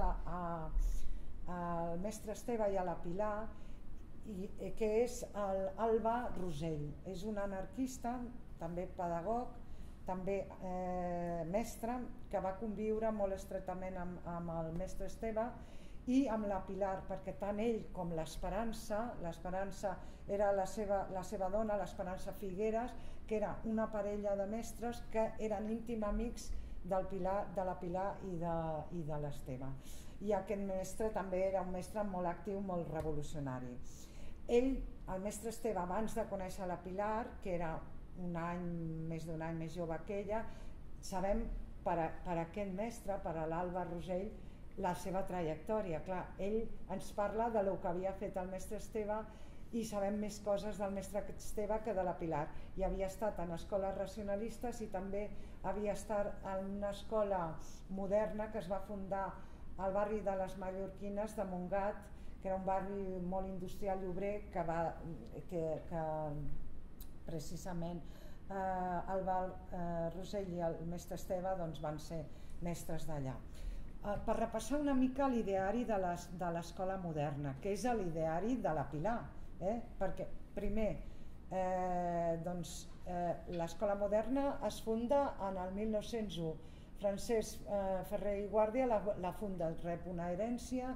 al mestre Esteve i a la Pilar, i, que és l'Alba Rosell. És un anarquista, també pedagog, també eh, mestre, que va conviure molt estretament amb, amb el mestre Esteve i amb la Pilar, perquè tant ell com l'Esperança, l'Esperança era la seva, la seva dona, l'Esperança Figueres, que era una parella de mestres que eren íntims amics del Pilar, de la Pilar i de, i de l'Esteve. I aquest mestre també era un mestre molt actiu, molt revolucionari. Ell, el mestre Esteve, abans de conèixer la Pilar, que era un any, més d'un any més jove que ella, sabem per, a, per aquest mestre, per a l'Alba Rosell, la seva trajectòria. Clar, ell ens parla de lo que havia fet el mestre Esteve i sabem més coses del mestre Esteve que de la Pilar. I havia estat en escoles racionalistes i també havia estat en una escola moderna que es va fundar al barri de les Mallorquines de Montgat, que era un barri molt industrial i obrer que va... que, que precisament eh, el Val eh, Rosell i el mestre Esteve doncs, van ser mestres d'allà. Eh, per repassar una mica l'ideari de l'escola moderna, que és l'ideari de la Pilar, eh? Perquè primer eh, doncs, eh, l'escola moderna es funda en el mil nou-cents u. Francesc eh, Ferrer i Guàrdia la, la funda, rep una herència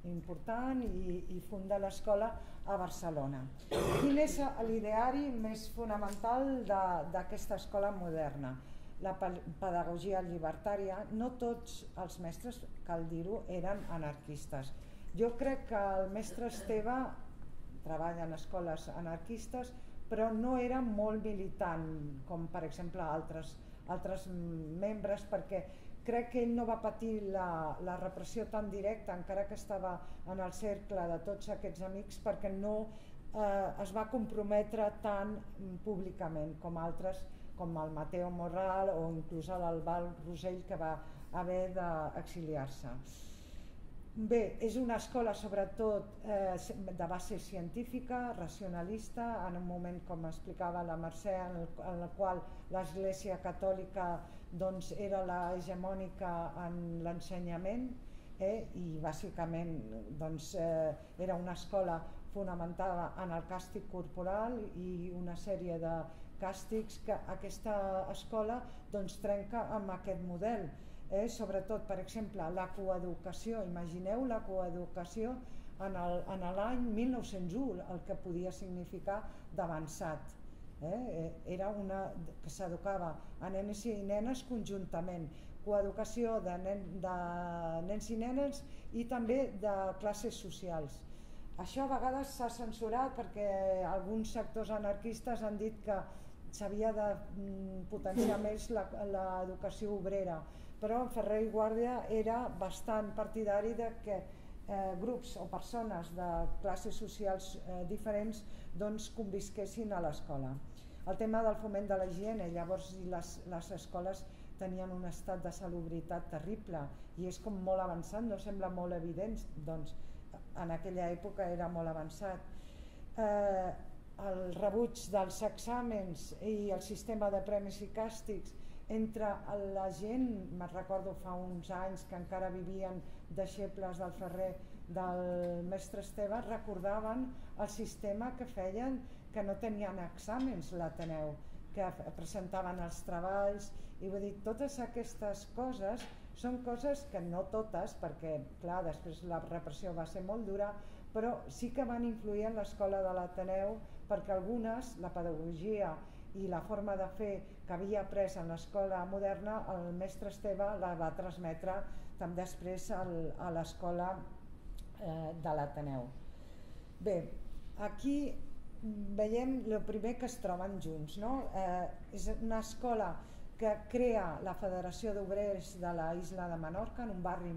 important i, i funda l'escola a Barcelona. Quin és l'ideari més fonamental d'aquesta escola moderna? La pedagogia llibertària. No tots els mestres, cal dir-ho, eren anarquistes. Jo crec que el mestre Esteve treballa en escoles anarquistes, però no era molt militant, com per exemple altres, altres membres, perquè crec que ell no va patir la, la repressió tan directa, encara que estava en el cercle de tots aquests amics, perquè no eh, es va comprometre tan públicament com altres, com el Mateo Morral o inclús l'Albal Rosell, que va haver d'exiliar-se. Bé, és una escola sobretot eh, de base científica, racionalista, en un moment, com explicava la Mercè, en el, en el qual l'Església Catòlica doncs, era la hegemònica en l'ensenyament, eh, i bàsicament doncs, eh, era una escola fonamentada en el càstig corporal i una sèrie de càstigs que aquesta escola doncs, trenca amb aquest model. Eh, sobretot, per exemple, la coeducació. Imagineu la coeducació en l'any mil nou-cents u, el que podia significar d'avançat. Eh? Era una que s'educava a nens i nenes conjuntament, coeducació de, nen, de nens i nenes i també de classes socials. Això a vegades s'ha censurat perquè alguns sectors anarquistes han dit que s'havia de potenciar més l'educació obrera, però en Ferrer i Guàrdia era bastant partidari de que eh, grups o persones de classes socials eh, diferents doncs, convisquessin a l'escola. El tema del foment de la higiene, llavors les, les escoles tenien un estat de salubritat terrible i és com molt avançat, no sembla molt evident, doncs en aquella època era molt avançat. Eh, el rebuig dels exàmens i el sistema de premis i càstigs entre la gent, me'n recordo fa uns anys que encara vivien deixebles del Ferrer del mestre Esteve, recordaven el sistema que feien, que no tenien exàmens l'Ateneu, que presentaven els treballs, i vull dir, totes aquestes coses són coses que no totes, perquè clar, després la repressió va ser molt dura, però sí que van influir en l'escola de l'Ateneu, perquè algunes, la pedagogia i la forma de fer que havia après en l'escola moderna, el mestre Esteve la va transmetre també després a l'escola de l'Ateneu. Bé, aquí veiem el primer que es troben junts, no? Eh, és una escola que crea la Federació d'Obrers de la Isla de Menorca, en un barri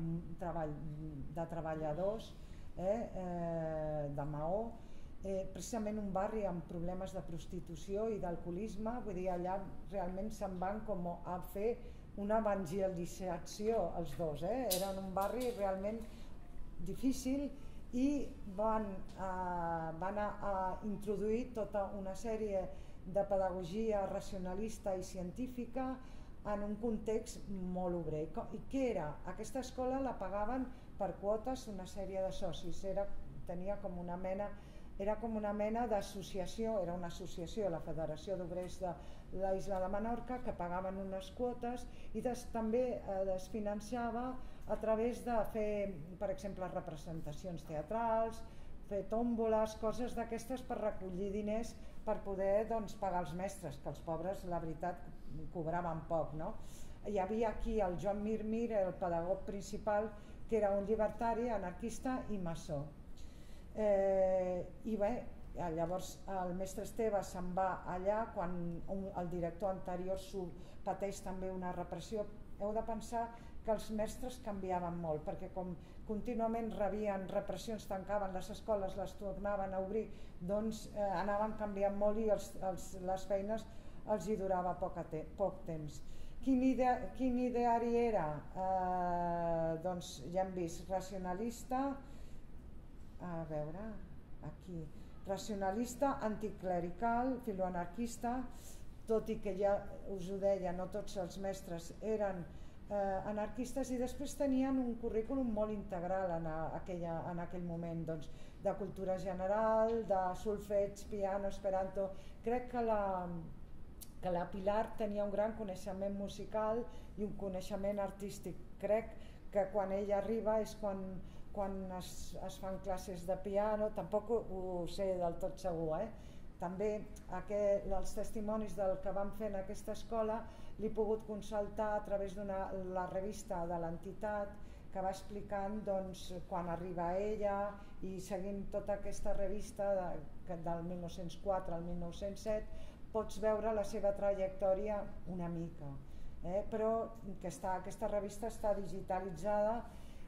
de treballadors eh, eh, de Maó, eh, precisament un barri amb problemes de prostitució i d'alcoholisme, vull dir, allà realment se'n van com a fer una evangelització els dos, eh? Eren un barri realment difícil i van, eh, van a, a introduir tota una sèrie de pedagogia racionalista i científica en un context molt obrer. I què era? Aquesta escola la pagaven per quotes una sèrie de socis, era, tenia com una mena era com una mena d'associació, era una associació, la Federació d'Obrers de la Isla de Menorca, que pagaven unes quotes i des, també eh, es financiava a través de fer, per exemple, representacions teatrals, fer tòmboles, coses d'aquestes per recollir diners per poder doncs, pagar els mestres, que els pobres, la veritat, cobraven poc, no? Hi havia aquí el Joan Mir Mir, el pedagog principal, que era un llibertari, anarquista i maçó. Eh, i bé, llavors el mestre Esteve se'n va allà quan un, el director anterior pateix també una repressió. Heu de pensar que els mestres canviaven molt, perquè com contínuament rebien repressions, tancaven les escoles, les tornaven a obrir, doncs eh, anaven canviant molt i els, els, les feines els hi durava poc, te poc temps. Quin, ide quin ideari era? Eh, doncs ja hem vist, racionalista, a veure, aquí, racionalista, anticlerical, filoanarquista, tot i que ja us ho deia, no tots els mestres eren eh, anarquistes, i després tenien un currículum molt integral en, aquella, en aquell moment, doncs, de cultura general, de solfeig, piano, esperanto. Crec que la, que la Pilar tenia un gran coneixement musical i un coneixement artístic. Crec que quan ella arriba és quan quan es, es fan classes de piano, tampoc ho, ho sé del tot segur, eh? També aquest, els testimonis del que vam fer en aquesta escola l'he pogut consultar a través de la revista de l'entitat, que va explicant doncs, quan arriba ella, i seguint tota aquesta revista de, del mil nou-cents quatre al mil nou-cents set, pots veure la seva trajectòria una mica, eh? Però que està, aquesta revista està digitalitzada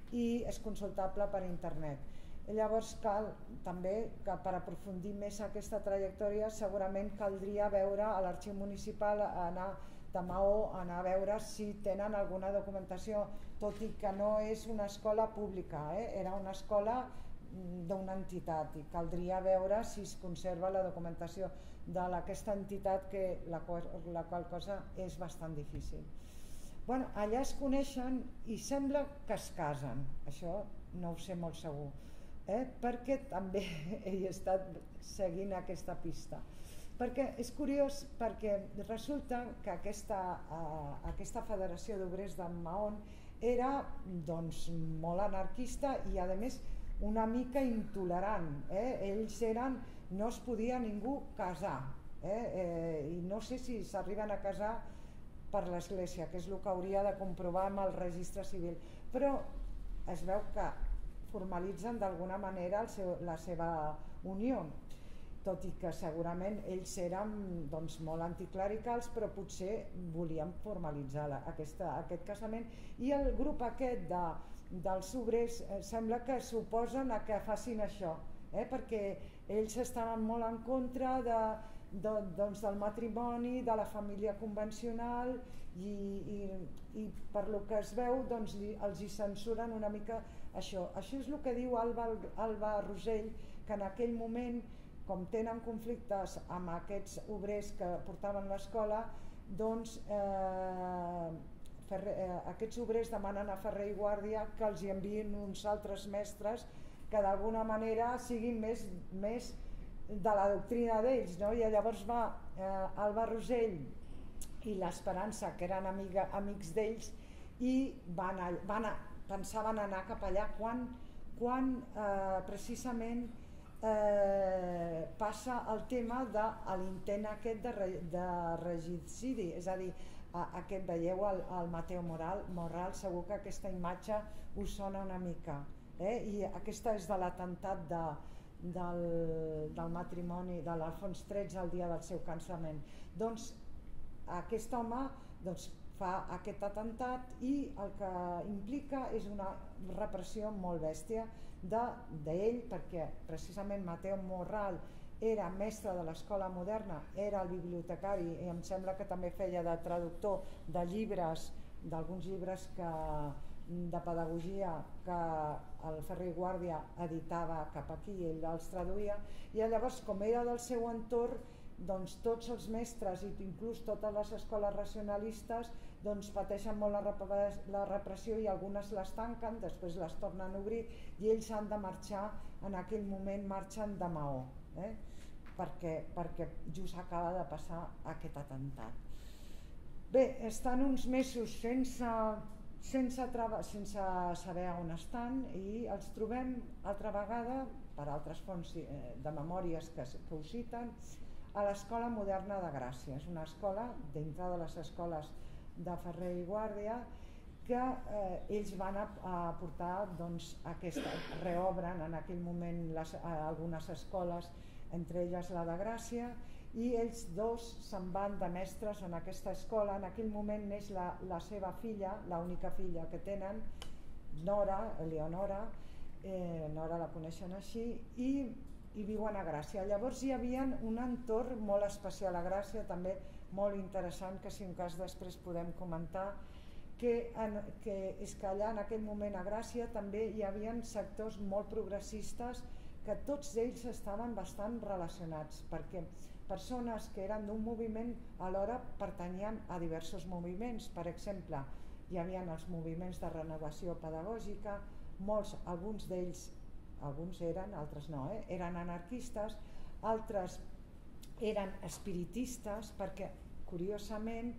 i és consultable per internet. Llavors cal també que per aprofundir més aquesta trajectòria segurament caldria veure a l'arxiu municipal, anar de Maó, anar a veure si tenen alguna documentació, tot i que no és una escola pública, eh? Era una escola d'una entitat i caldria veure si es conserva la documentació d'aquesta entitat, que la, la qual cosa és bastant difícil. Bueno, allà es coneixen i sembla que es casen, això no ho sé molt segur, eh? Perquè també he estat seguint aquesta pista. Perquè és curiós, perquè resulta que aquesta, eh, aquesta Federació d'Obrers de Mahón era doncs, molt anarquista i a més una mica intolerant, eh? Ells eren, no es podia ningú casar, eh? Eh, i no sé si s'arriben a casar per l'Església, que és el que hauria de comprovar amb el registre civil, però es veu que formalitzen d'alguna manera el seu, la seva unió, tot i que segurament ells eren doncs, molt anticlericals, però potser volien formalitzar la, aquesta, aquest casament, i el grup aquest de, dels obrers eh, sembla que s'oposen a que facin això, eh? Perquè ells estaven molt en contra de, de, doncs, del matrimoni, de la família convencional, i, i, i per lo que es veu doncs, els hi censuren una mica això. Això és el que diu Alba, Alba Rosell, que en aquell moment, com tenen conflictes amb aquests obrers que portaven l'escola, doncs eh, Ferrer, eh, aquests obrers demanen a Ferrer i Guàrdia que els hi enviïn uns altres mestres que d'alguna manera siguin més, més de la doctrina d'ells, no? I llavors va eh, Alba Rosell i l'Esperança, que eren amiga, amics d'ells, i van a, van a, pensaven anar cap allà quan, quan eh, precisament Eh, passa el tema de l'intent aquest de, de regicidi, és a dir, a, aquest veieu el, el Mateo Moral, Morral, segur que aquesta imatge us sona una mica, eh? I aquesta és de l'atemptat de, del, del matrimoni de l'Alfons tretze el dia del seu casament. Doncs aquest home doncs, fa aquest atemptat i el que implica és una repressió molt bèstia d'ell, perquè precisament Mateo Morral era mestre de l'escola moderna, era el bibliotecari i em sembla que també feia de traductor de llibres, d'alguns llibres que, de pedagogia que el Ferrer i Guàrdia editava cap aquí i ell els traduïa, i llavors com era del seu entorn, doncs tots els mestres i inclús totes les escoles racionalistes doncs pateixen molt la, la repressió i algunes les tanquen, després les tornen a obrir i ells han de marxar, en aquell moment marxen de Maó, eh? perquè, perquè just acaba de passar aquest atemptat. Bé, estan uns mesos sense, sense, sense saber on estan i els trobem altra vegada, per altres fonts de memòries que, que ho citen, a l'Escola Moderna de Gràcia. És una escola, dintre de les escoles de Ferrer i Guàrdia, que eh, ells van a, a portar doncs, aquesta, reobren en aquell moment les, eh, algunes escoles, entre elles la de Gràcia, i ells dos se'n van de mestres en aquesta escola. En aquell moment neix la, la seva filla, l'única filla que tenen, Nora, Eleonora, eh, Nora la coneixen així, i i viuen a Gràcia. Llavors hi havia un entorn molt especial a Gràcia, també molt interessant, que si un cas després podem comentar, que, en, que és que allà en aquell moment a Gràcia també hi havia sectors molt progressistes que tots ells estaven bastant relacionats, perquè persones que eren d'un moviment alhora pertanyien a diversos moviments. Per exemple, hi havia els moviments de renovació pedagògica, molts, alguns d'ells alguns eren, altres no, eh? eren anarquistes, altres eren espiritistes, perquè curiosament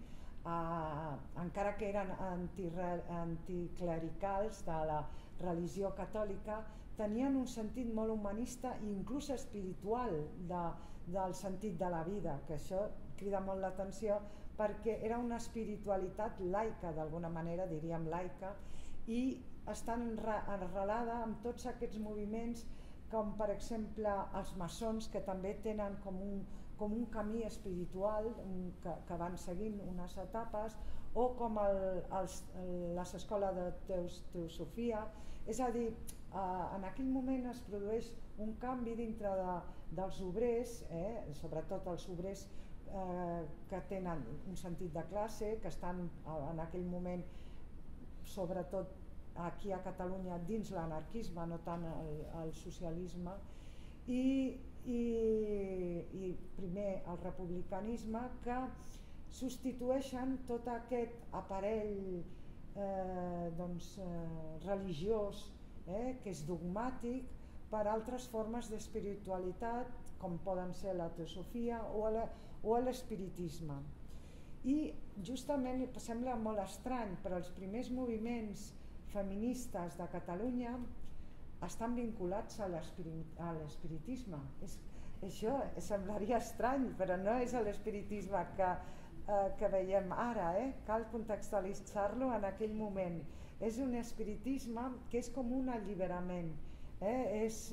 Uh, encara que eren anticlericals de la religió catòlica, tenien un sentit molt humanista i inclús espiritual de, del sentit de la vida, que això crida molt l'atenció perquè era una espiritualitat laica, d'alguna manera diríem laica, i estan arrelada amb tots aquests moviments com per exemple els maçons, que també tenen com un, com un camí espiritual que, que van seguint unes etapes, o com el, els, les escoles de teos, teosofia. És a dir, eh, en aquell moment es produeix un canvi dintre de, dels obrers, eh, sobretot els obrers eh, que tenen un sentit de classe, que estan en aquell moment sobretot aquí a Catalunya dins l'anarquisme, no tant el, el socialisme, i, i, i primer el republicanisme, que substitueixen tot aquest aparell eh, doncs, eh, religiós eh, que és dogmàtic per altres formes d'espiritualitat, com poden ser la teosofia o l'espiritisme. I justament sembla molt estrany, però els primers moviments feministes de Catalunya estan vinculats a l'espiritisme. Això semblaria estrany, però no és l'espiritisme que, eh, que veiem ara, eh? Cal contextualitzar-lo en aquell moment. És un espiritisme que és com un alliberament, eh? és,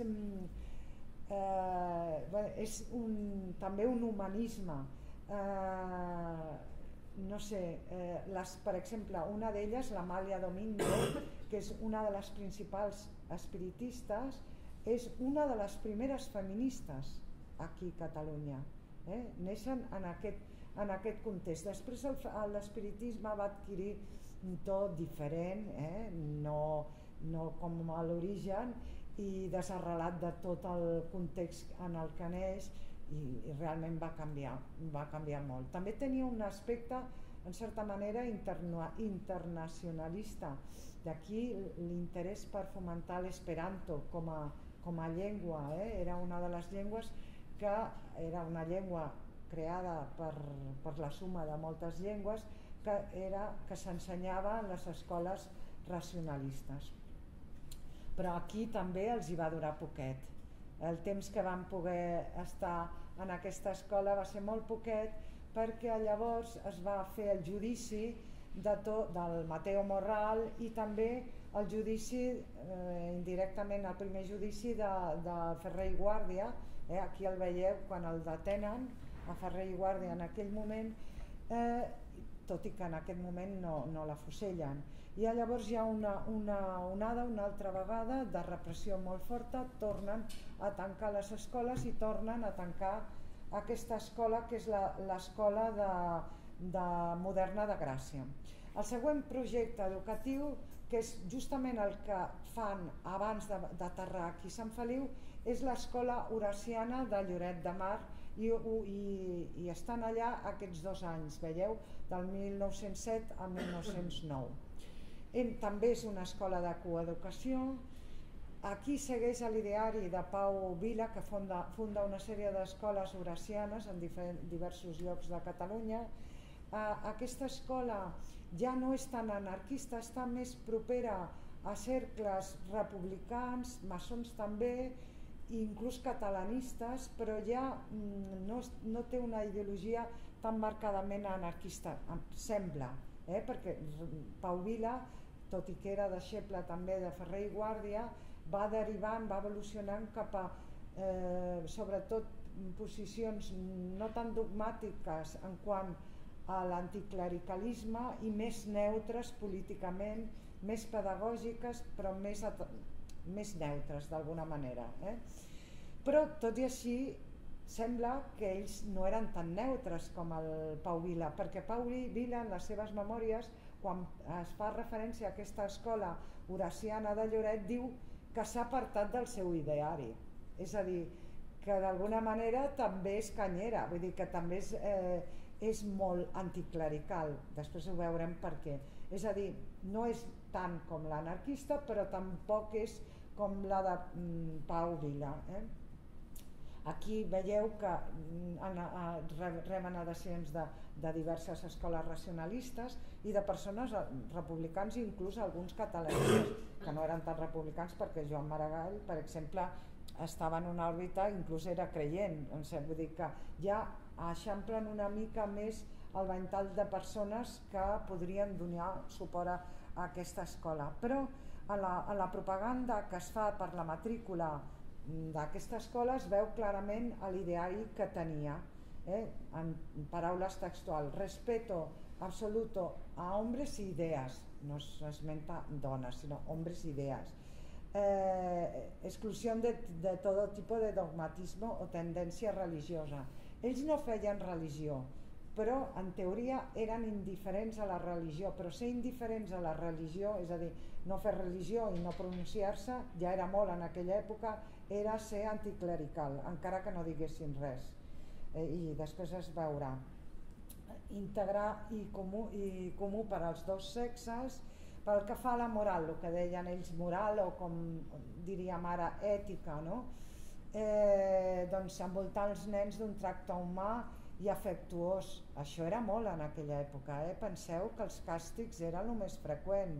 eh, és un, també un humanisme. Eh, no sé, eh, les, per exemple, una d'elles, l'Amàlia Domingo, que és una de les principals espiritistes, és una de les primeres feministes aquí a Catalunya. Eh? Neixen en aquest, en aquest context. Després l'espiritisme va adquirir un to diferent, eh? no, no com a l'origen, i desarrelat de tot el context en el que neix, i, i realment va canviar, va canviar molt. També tenia un aspecte, en certa manera, interna, internacionalista. D'aquí l'interès per fomentar l'esperanto com a, com a llengua. Eh? Era una de les llengües que era una llengua creada per, per la suma de moltes llengües que, era, que s'ensenyava en les escoles racionalistes. Però aquí també els hi va durar poquet. El temps que van poder estar en aquesta escola va ser molt poquet, perquè llavors es va fer el judici de tot, del Mateo Morral, i també el judici, eh, indirectament el primer judici de, de Ferrer i Guàrdia. Eh, aquí el veieu quan el detenen a Ferrer i Guàrdia en aquell moment, eh, tot i que en aquest moment no, no la fusellen. I llavors hi ha una, una onada, una altra vegada, de repressió molt forta, tornen a tancar les escoles i tornen a tancar aquesta escola, que és l'escola de, de moderna de Gràcia. El següent projecte educatiu, que és justament el que fan abans d'aterrar aquí a Sant Feliu, és l'escola Horaciana de Lloret de Mar, i, i, i estan allà aquests dos anys, veieu, del mil nou-cents set al mil nou-cents nou. També és una escola de coeducació. Aquí segueix l'ideari de Pau Vila, que funda, funda una sèrie d'escoles horacianes en diversos llocs de Catalunya. Aquesta escola ja no és tan anarquista, està més propera a cercles republicans, maçons també, inclús catalanistes, però ja no, no té una ideologia tan marcadament anarquista, sembla, eh? Perquè Pau Vila, tot i que era deixeble també de Ferrer i Guàrdia, va derivant, va evolucionant cap a, eh, sobretot, posicions no tan dogmàtiques en quant a l'anticlericalisme i més neutres políticament, més pedagògiques, però més, més neutres d'alguna manera. Eh? Però tot i així sembla que ells no eren tan neutres com el Pau Vila, perquè Pau Vila en les seves memòries, quan es fa referència a aquesta escola horaciana de Lloret, diu que s'ha apartat del seu ideari, és a dir, que d'alguna manera també és canyera, vull dir que també és, eh, és molt anticlerical, després ho veurem per què. És a dir, no és tant com l'anarquista, però tampoc és com la de mm, Pau Vila. Eh? Aquí veieu que reben adhesions de, de diverses escoles racionalistes i de persones republicans i inclús alguns catalanistes que no eren tan republicans, perquè Joan Maragall, per exemple, estava en una òrbita, inclús era creient. Vull dir que ja eixamplen una mica més el ventall de persones que podrien donar suport a, a aquesta escola. Però a la, a la propaganda que es fa per la matrícula d'aquesta escola es veu clarament l'ideari que tenia, eh? En paraules textuals: respeto absoluto a hombres y ideas, no s'esmenta dones, sinó hombres y ideas, eh, exclusión de, de todo tipo de dogmatismo o tendència religiosa. Ells no feien religió, però en teoria eren indiferents a la religió, però ser indiferents a la religió, és a dir, no fer religió i no pronunciar-se, ja era molt en aquella època, era ser anticlerical, encara que no diguessin res, eh, i després es veurà. Integrar i comú, i comú per als dos sexes. Pel que fa a la moral, el que deien ells moral, o com diríem ara ètica, no? eh, doncs envoltar els nens d'un tracte humà i afectuós. Això era molt en aquella època, eh? Penseu que els càstigs era el més freqüent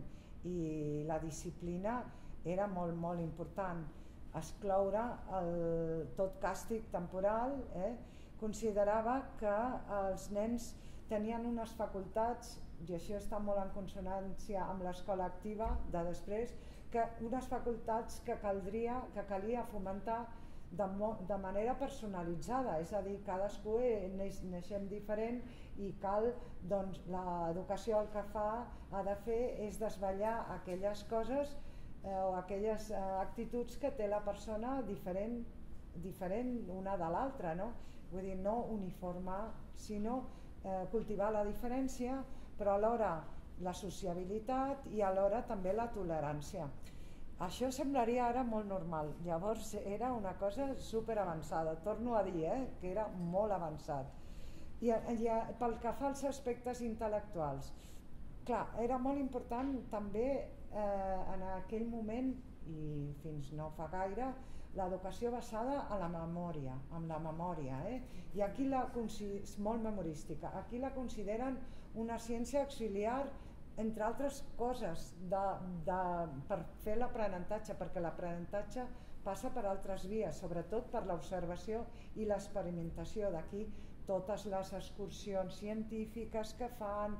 i la disciplina era molt molt important. Excloure el, tot càstig temporal, eh? Considerava que els nens tenien unes facultats, i això està molt en consonància amb l'escola activa de després, que unes facultats que caldria, que calia fomentar de, de manera personalitzada, és a dir, cadascú neix, neixem diferent i cal, doncs, l'educació el que fa, ha de fer és desvetllar aquelles coses eh, o aquelles eh, actituds que té la persona diferent, diferent una de l'altra, no? Vull dir, no uniformar, sinó eh, cultivar la diferència, però alhora la sociabilitat i alhora també la tolerància. Això semblaria ara molt normal, llavors era una cosa super avançada, torno a dir, eh, que era molt avançat. I, i pel que fa als aspectes intel·lectuals, clar, era molt important també eh, en aquell moment, i fins no fa gaire, l'educació basada en la memòria, amb la memòria, eh? I aquí la és molt memorística, aquí la consideren una ciència auxiliar, entre altres coses, de, de, per fer l'aprenentatge, perquè l'aprenentatge passa per altres vies, sobretot per l'observació i l'experimentació. D'aquí totes les excursions científiques que fan,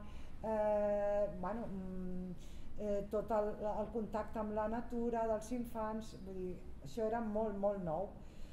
eh, bueno, eh, tot el, el contacte amb la natura dels infants, vull dir, això era molt, molt nou.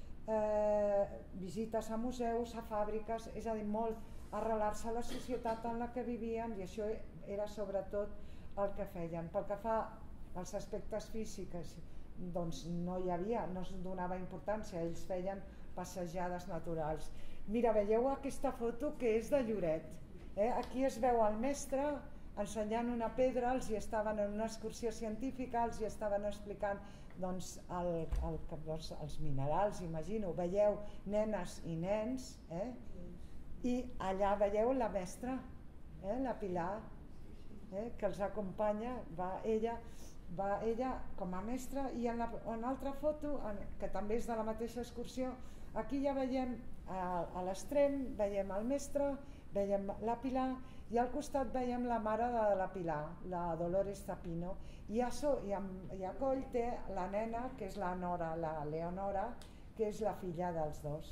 Eh, visites a museus, a fàbriques, és a dir, molt arrelar-se a la societat en la que vivien, i això era sobretot el que feien. Pel que fa als aspectes físics, doncs no hi havia, no es donava importància, ells feien passejades naturals. Mira, veieu aquesta foto que és de Lloret, eh? Aquí es veu el mestre ensenyant una pedra, els hi estaven en una excursió científica, els hi estaven explicant doncs, el, el, els, els minerals, imagino, veieu nenes i nens, eh? I allà veieu la mestra, eh? La Pilar, eh? Que els acompanya, va ella, va ella com a mestra, i en una altra foto, que també és de la mateixa excursió, aquí ja veiem a, a l'extrem, veiem el mestre, veiem la Pilar, i al costat veiem la mare de la Pilar, la Dolores Zapino, i a, so, i a, i a coll té la nena, que és la Nora, la Leonora, que és la filla dels dos.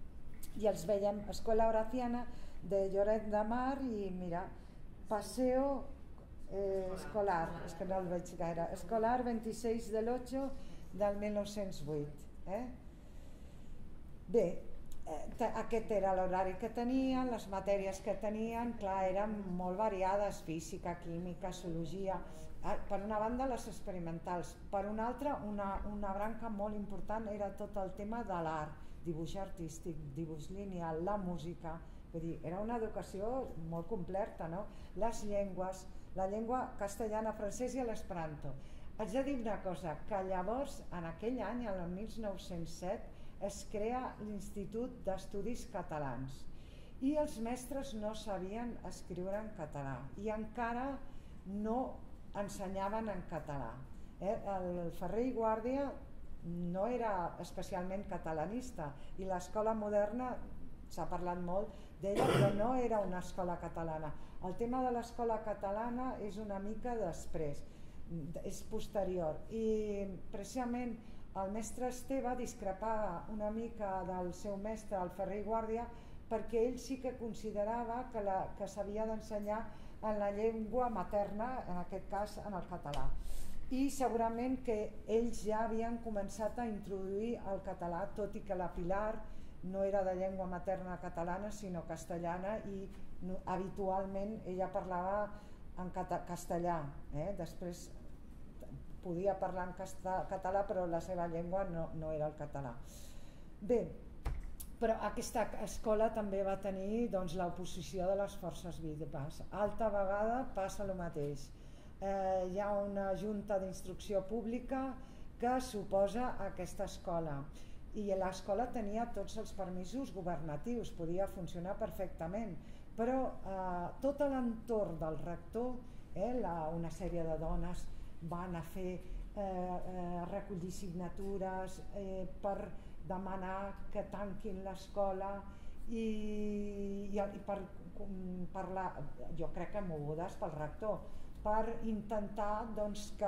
I els veiem, Escuela Horaciana de Lloret de Mar, i mira, Paseo eh, Escolar, és que no el veig gaire, Escolar vint-i-sis de l'ocho del mil nou-cents vuit. Eh? Bé, eh, aquest era l'horari que tenien, les matèries que tenien, clar, eren molt variades, física, química, zoologia, eh, per una banda les experimentals, per una altra una, una branca molt important era tot el tema de l'art, dibuix artístic, dibuix lineal, la música, vull dir, era una educació molt completa, no? Les llengües, la llengua castellana, francès i l'esperanto. Haig de dir una cosa, que llavors, en aquell any, el mil nou-cents set, es crea l'Institut d'Estudis Catalans i els mestres no sabien escriure en català i encara no ensenyaven en català. Eh? El Ferrer i Guàrdia no era especialment catalanista, i l'escola moderna s'ha parlat molt d'ella, però no era una escola catalana. El tema de l'escola catalana és una mica després, és posterior, i precisament el mestre Esteve discrepava una mica del seu mestre, el Ferrer i Guàrdia, perquè ell sí que considerava que, la, que s'havia d'ensenyar en la llengua materna, en aquest cas en el català. I segurament que ells ja havien començat a introduir el català, tot i que la Pilar no era de llengua materna catalana sinó castellana, i no, habitualment ella parlava en castellà, eh? Després podia parlar en català però la seva llengua no, no era el català. Bé, però aquesta escola també va tenir doncs, l'oposició de les forces vives. Altra vegada passa el mateix. Eh, hi ha una junta d'instrucció pública que s'oposa a aquesta escola, i l'escola tenia tots els permisos governatius, podia funcionar perfectament, però eh, tot l'entorn del rector, eh, la, una sèrie de dones van a fer eh, eh, recollir signatures eh, per demanar que tanquin l'escola, i, i, i per parlar, jo crec que mogudes pel rector, per intentar doncs, que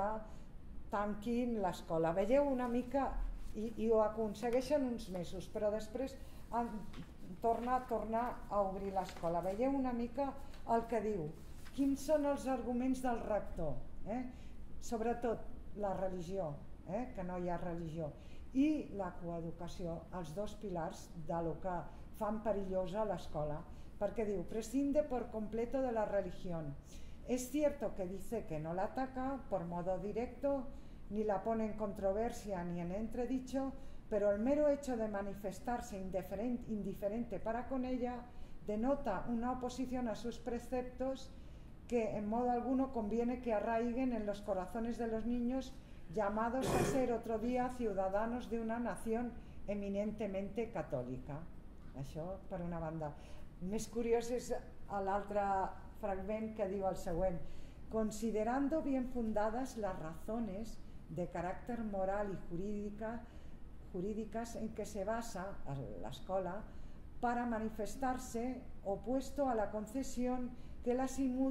tanquin l'escola. Veieu una mica, i, i ho aconsegueixen uns mesos, però després han, torna, torna a obrir l'escola. Veieu una mica el que diu, quins són els arguments del rector, eh? Sobretot la religió, eh? Que no hi ha religió, i la coeducació, els dos pilars de lo que fan perillosa l'escola, perquè diu, prescinde por completo de la religión. Es cierto que dice que no la ataca por modo directo, ni la pone en controversia ni en entredicho, pero el mero hecho de manifestarse indiferente, indiferente para con ella denota una oposición a sus preceptos que en modo alguno conviene que arraiguen en los corazones de los niños llamados a ser otro día ciudadanos de una nación eminentemente católica. Això per una banda. Més curiós és l'altre fragment que diu el següent: considerando bien fundadas las razones de carácter moral y jurídica, jurídicas en que se basa la escuela para manifestarse opuesto a la concesión que la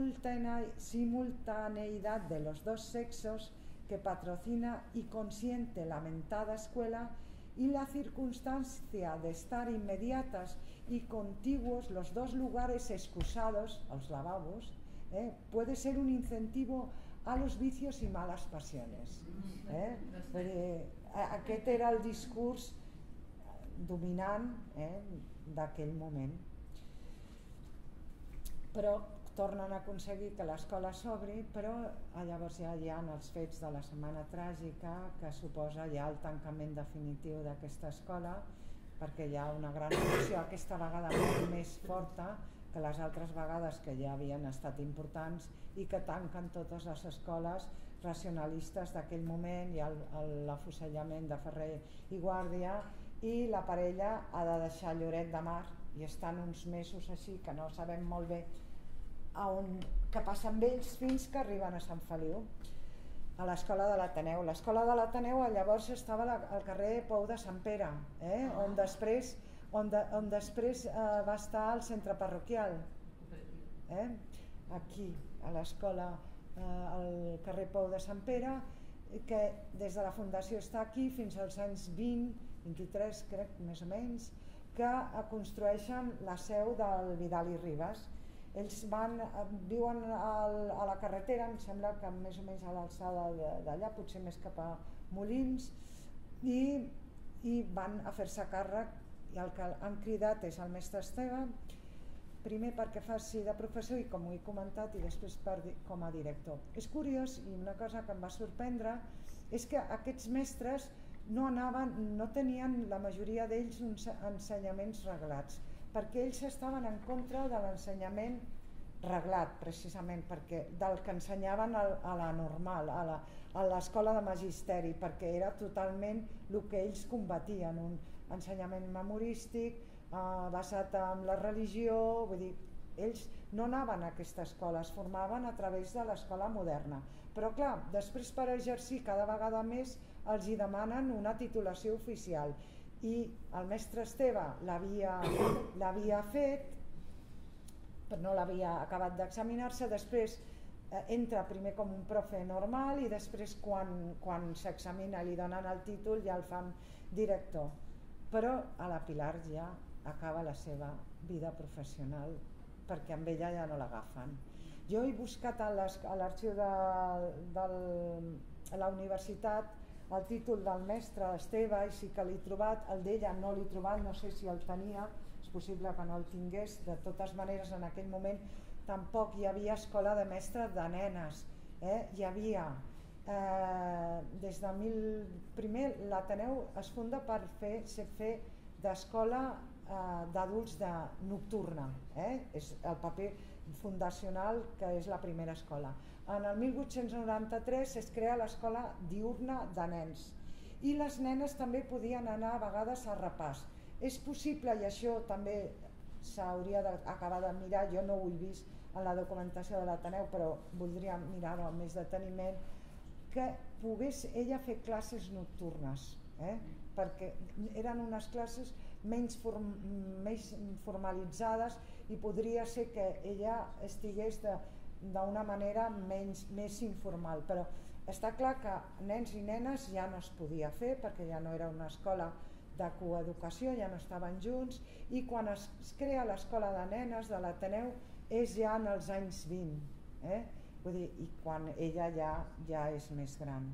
simultaneidad de los dos sexos que patrocina y consiente la mentada escuela y la circunstancia de estar inmediatas y contiguos los dos lugares excusados, los lavabos, eh, puede ser un incentivo a los vicios y malas pasiones. Eh? Eh, aquest era el discurs dominant eh, d'aquell moment. Però tornen a aconseguir que l'escola s'obri, però llavors ja hi ha els fets de la Setmana Tràgica, que suposa ja el tancament definitiu d'aquesta escola, perquè hi ha una gran reacció, aquesta vegada molt més forta que les altres vegades que ja havien estat importants, i que tanquen totes les escoles racionalistes d'aquell moment. Hi ha l'afusellament de Ferrer i Guàrdia, i la parella ha de deixar Lloret de Mar, i estan uns mesos així que no sabem molt bé a on, que passa amb ells, fins que arriben a Sant Feliu, a l'escola de l'Ateneu. L'escola de l'Ateneu llavors estava al carrer Pou de Sant Pere, eh? on després, on de, on després eh, va estar el centre parroquial, eh? aquí, a l'escola, eh, al carrer Pou de Sant Pere, que des de la fundació està aquí fins als anys vint, vint-i-tres crec, més o menys, que construeixen la seu del Vidal i Ribas. Ells van, viuen al, a la carretera, em sembla que més o menys a l'alçada d'allà, potser més cap a Molins, i, i van a fer-se càrrec, i el que han cridat és el mestre Esteve, primer perquè faci de professor i com ho he comentat, i després per, com a director. És curiós, i una cosa que em va sorprendre és que aquests mestres no anaven, no tenien la majoria d'ells uns ensenyaments reglats, perquè ells estaven en contra de l'ensenyament reglat, precisament perquè del que ensenyaven a la normal, a l'escola de magisteri, perquè era totalment el que ells combatien, un ensenyament memorístic eh, basat en la religió, vull dir, ells no anaven a aquesta escola, es formaven a través de l'escola moderna. Però clar, després per exercir cada vegada més els hi demanen una titulació oficial i el mestre Esteve l'havia fet, però no l'havia acabat d'examinar-se, després entra primer com un profe normal i després quan, quan s'examina i li donen el títol ja el fan director. Però a la Pilar ja acaba la seva vida professional perquè amb ella ja no l'agafen. Jo he buscat a l'arxiu de, de la universitat el títol del mestre Esteve i sí que l'he trobat, el d'ella no l'he trobat, no sé si el tenia, és possible que no el tingués. De totes maneres, en aquell moment tampoc hi havia escola de mestres de nenes, eh? Hi havia eh, des de mil... primer l'Ateneu es funda per fer, fer d'escola eh, d'adults de nocturna, eh? És el paper fundacional que és la primera escola. En el mil vuit-cents noranta-tres es crea l'escola diurna de nens i les nenes també podien anar a vegades a repàs. És possible, i això també s'hauria d'acabar de mirar, jo no ho he vist en la documentació de l'Ateneu, però voldria mirar-ho amb més deteniment, que pogués ella fer classes nocturnes, eh? Perquè eren unes classes menys, form, menys formalitzades i podria ser que ella estigués d'una manera menys, més informal, però està clar que nens i nenes ja no es podia fer perquè ja no era una escola de coeducació, ja no estaven junts, i quan es crea l'escola de nenes de l'Ateneu és ja en els anys vint, eh? Vull dir, i quan ella ja, ja és més gran.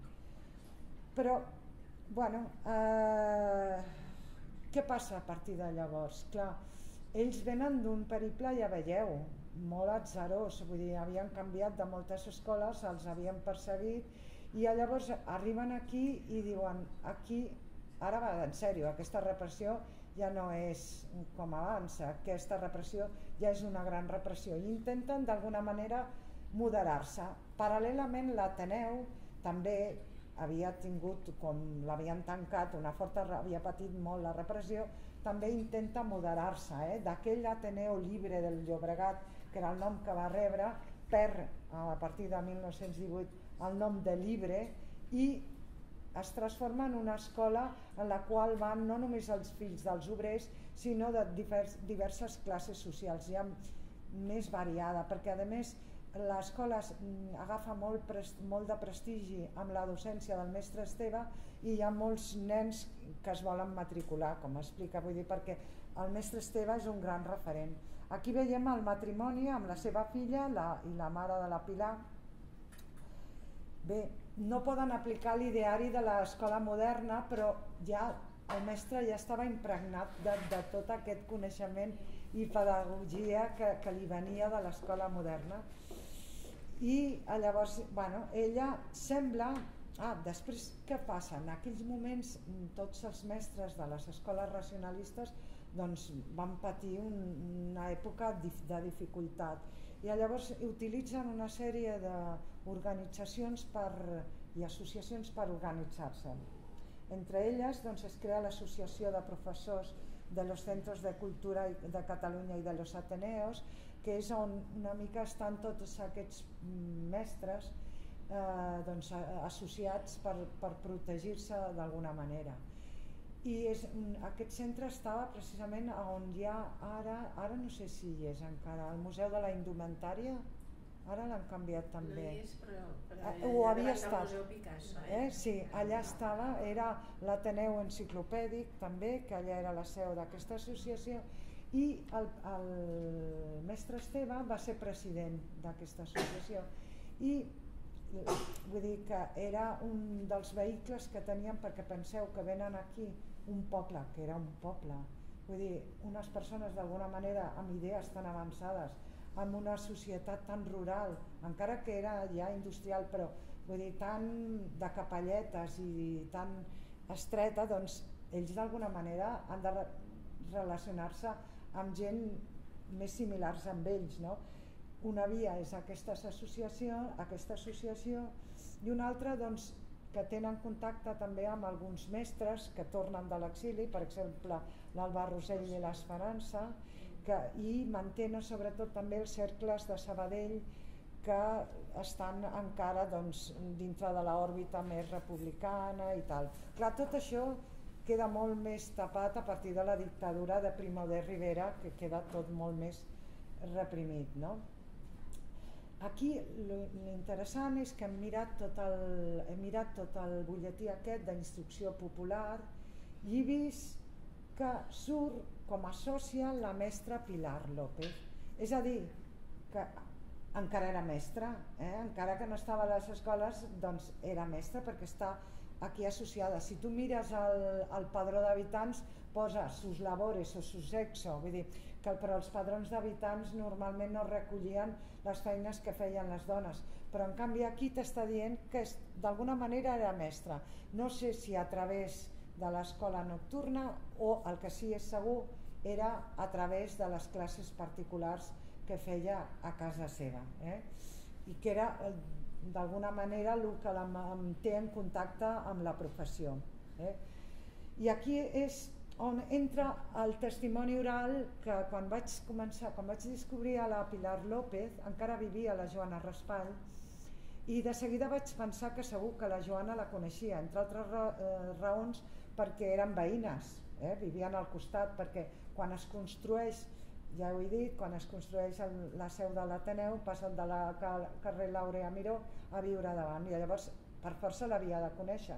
Però, bueno, eh, què passa a partir de llavors? Clar, ells venen d'un periple, ja veieu, molt atzarós, vull dir, havien canviat de moltes escoles, els havien perseguit i llavors arriben aquí i diuen, aquí, ara va en sèrio, aquesta repressió ja no és com abans, aquesta repressió ja és una gran repressió i intenten d'alguna manera moderar-se. Paral·lelament l'Ateneu també havia tingut, com l'havien tancat, una forta, havia patit molt la repressió, també intenta moderar-se, eh? D'aquell Ateneu Libre del Llobregat, que era el nom que va rebre, perd a partir de mil nou-cents divuit el nom de Libre i es transforma en una escola en la qual van no només els fills dels obrers, sinó de divers, diverses classes socials, ja més variada, perquè a més l'escola agafa molt, molt de prestigi amb la docència del mestre Esteve i hi ha molts nens que es volen matricular, com explica, vull dir, perquè el mestre Esteve és un gran referent. Aquí veiem el matrimoni amb la seva filla la, i la mare de la Pilar. Bé, no poden aplicar l'ideari de l'escola moderna, però ja el mestre ja estava impregnat de, de tot aquest coneixement i pedagogia que, que li venia de l'escola moderna. I llavors, bueno, ella sembla... Ah, després què passa? En aquells moments tots els mestres de les escoles racionalistes doncs, van patir un, una època de dificultat i llavors utilitzen una sèrie d'organitzacions per, i associacions per organitzar-se. Entre elles doncs, es crea l'Associació de Professors de los Centros de Cultura de Catalunya i de los Ateneos, que és on una mica estan tots aquests mestres eh, doncs, associats per, per protegir-se d'alguna manera. I és, aquest centre estava precisament on hi ha ara, ara no sé si hi és encara, el Museu de la Indumentària, ara l'han canviat també. No hi és, però, però eh, ho havia estat. El Museu Picasso, eh? Eh? Sí, allà estava, era l'Ateneu Enciclopèdic també, que allà era la seu d'aquesta associació, i el, el mestre Esteve va ser president d'aquesta associació i vull dir que era un dels vehicles que tenien, perquè penseu que venen aquí un poble, que era un poble, vull dir, unes persones d'alguna manera amb idees tan avançades, amb una societat tan rural, encara que era ja industrial, però vull dir, tan de capelletes i tan estreta, doncs ells d'alguna manera han de relacionar-se amb gent més similars amb ells, no? Una via és aquesta associació, aquesta associació i una altra doncs, que tenen contacte també amb alguns mestres que tornen de l'exili, per exemple l'Alba Rosell i l'Esperança, que, i mantenen sobretot també els cercles de Sabadell que estan encara doncs, dintre de l'òrbita més republicana i tal. Clar, tot això queda molt més tapat a partir de la dictadura de Primo de Rivera, que queda tot molt més reprimit, no? Aquí l'interessant és que hem mirat tot el, hem mirat tot el butlletí aquest d'instrucció popular i he vist que surt com a sòcia la mestra Pilar López. És a dir, que encara era mestra, eh? Encara que no estava a les escoles, doncs era mestra perquè està aquí associada. Si tu mires el, el padró d'habitants posa sus labores o su sexo, vull dir que per als padrons d'habitants normalment no recollien les feines que feien les dones, però en canvi aquí t'està dient que d'alguna manera era mestra. No sé si a través de l'escola nocturna o el que sí és segur era a través de les classes particulars que feia a casa seva, eh? I que era d'alguna manera el que la té en contacte amb la professió, eh? I aquí és on entra el testimoni oral que quan vaig començar, quan vaig descobrir a la Pilar López, encara vivia la Joana Raspall, i de seguida vaig pensar que segur que la Joana la coneixia, entre altres raons perquè eren veïnes, eh? Vivien al costat, perquè quan es construeix, ja ho he dit, quan es construeix la seu de l'Ateneu passen de la carrer Laurea Miró a viure davant, i llavors per força l'havia de conèixer.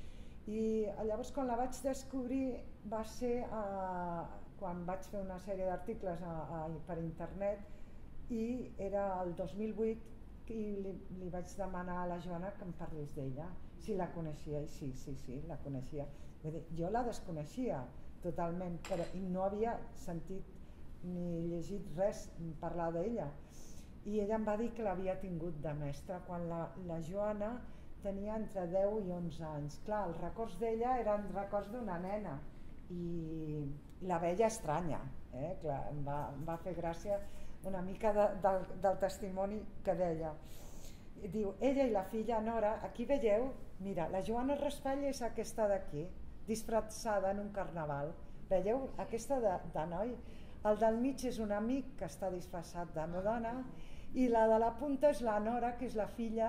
I llavors quan la vaig descobrir va ser eh, quan vaig fer una sèrie d'articles per internet, i era el dos mil vuit i li, li vaig demanar a la Joana que em parlés d'ella, si la coneixia, i sí, sí, sí, la coneixia. Vull dir, jo la desconeixia totalment, però no havia sentit ni llegit res parlar d'ella, i ella em va dir que l'havia tingut de mestra quan la, la Joana tenia entre deu i onze anys. Clar, els records d'ella eren records d'una nena i la veia estranya, eh? Clar, em, va, em va fer gràcia una mica de, del, del testimoni que deia. I diu, ella i la filla Nora, aquí veieu, mira, la Joana Raspall és aquesta d'aquí, disfressada en un carnaval, veieu aquesta de, de noi? El del mig és un amic que està disfressat de dona, i la de la punta és la Nora, que és la filla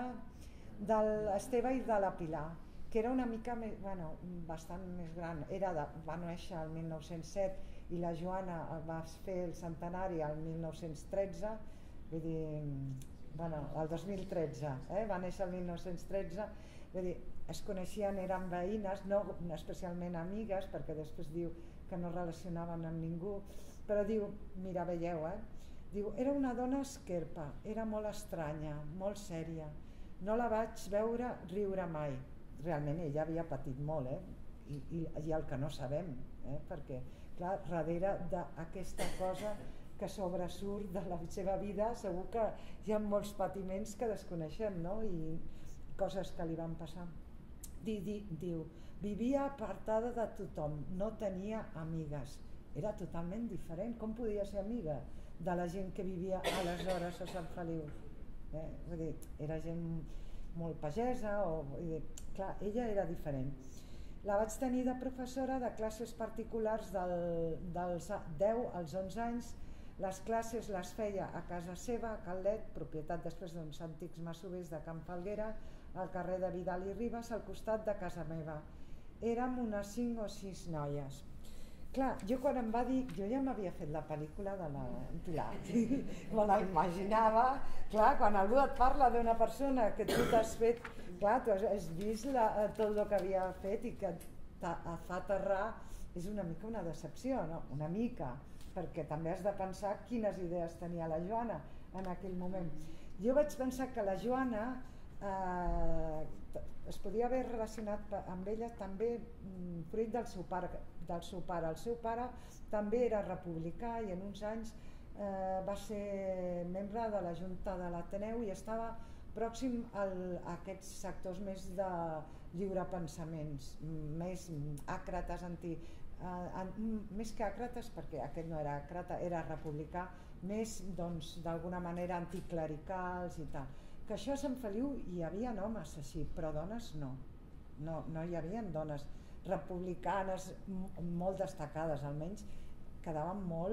de l'Esteve i de la Pilar, que era una mica més, bueno, bastant més gran. Era de, va néixer el mil nou-cents set i la Joana va fer el centenari el mil nou-cents tretze, vull dir, bueno, el dos mil tretze, eh? Va néixer el mil nou-cents tretze, vull dir, es coneixien, eren veïnes, no especialment amigues, perquè després diu que no relacionaven amb ningú, però diu, mira, veieu, eh? Diu, era una dona esquerpa, era molt estranya, molt sèria, no la vaig veure riure mai. Realment ella havia patit molt, eh? I, i, i el que no sabem, eh? Perquè, clar, darrere d'aquesta cosa que sobresurt de la seva vida segur que hi ha molts patiments que desconeixem, no? I coses que li van passar. Di, di, diu, vivia apartada de tothom, no tenia amigues, era totalment diferent. Com podia ser amiga de la gent que vivia aleshores a Sant Feliu? Eh? Vull dir, era gent molt pagesa, o, vull dir, clar, ella era diferent. La vaig tenir de professora de classes particulars del, dels deu als onze anys. Les classes les feia a casa seva, a Caldet, propietat després d'uns antics masovers de Can Falguera, al carrer de Vidal i Ribas, al costat de casa meva. Érem unes cinc o sis noies. Clar, jo quan em va dir, jo ja m'havia fet la pel·lícula de la Pilar, me la imaginava, clar, quan algú et parla d'una persona que tu t'has fet, clar, tu has vist la, tot el que havia fet i que et fa aterrar, és una mica una decepció, no? Una mica, perquè també has de pensar quines idees tenia la Joana en aquell moment. Jo vaig pensar que la Joana eh, es podia haver relacionat amb ella també fruit del seu pare, del seu pare. El seu pare també era republicà i en uns anys eh, va ser membre de la Junta de l'Ateneu i estava pròxim al, a aquests sectors més de lliurepensaments, més àcrates, anti, eh, an, més que àcrates, perquè aquest no era àcrata, era republicà, més doncs d'alguna manera anticlericals i tal. Que això a Sant Feliu hi havia homes així, però dones no. No, no hi havia dones republicanes molt destacades, almenys quedaven molt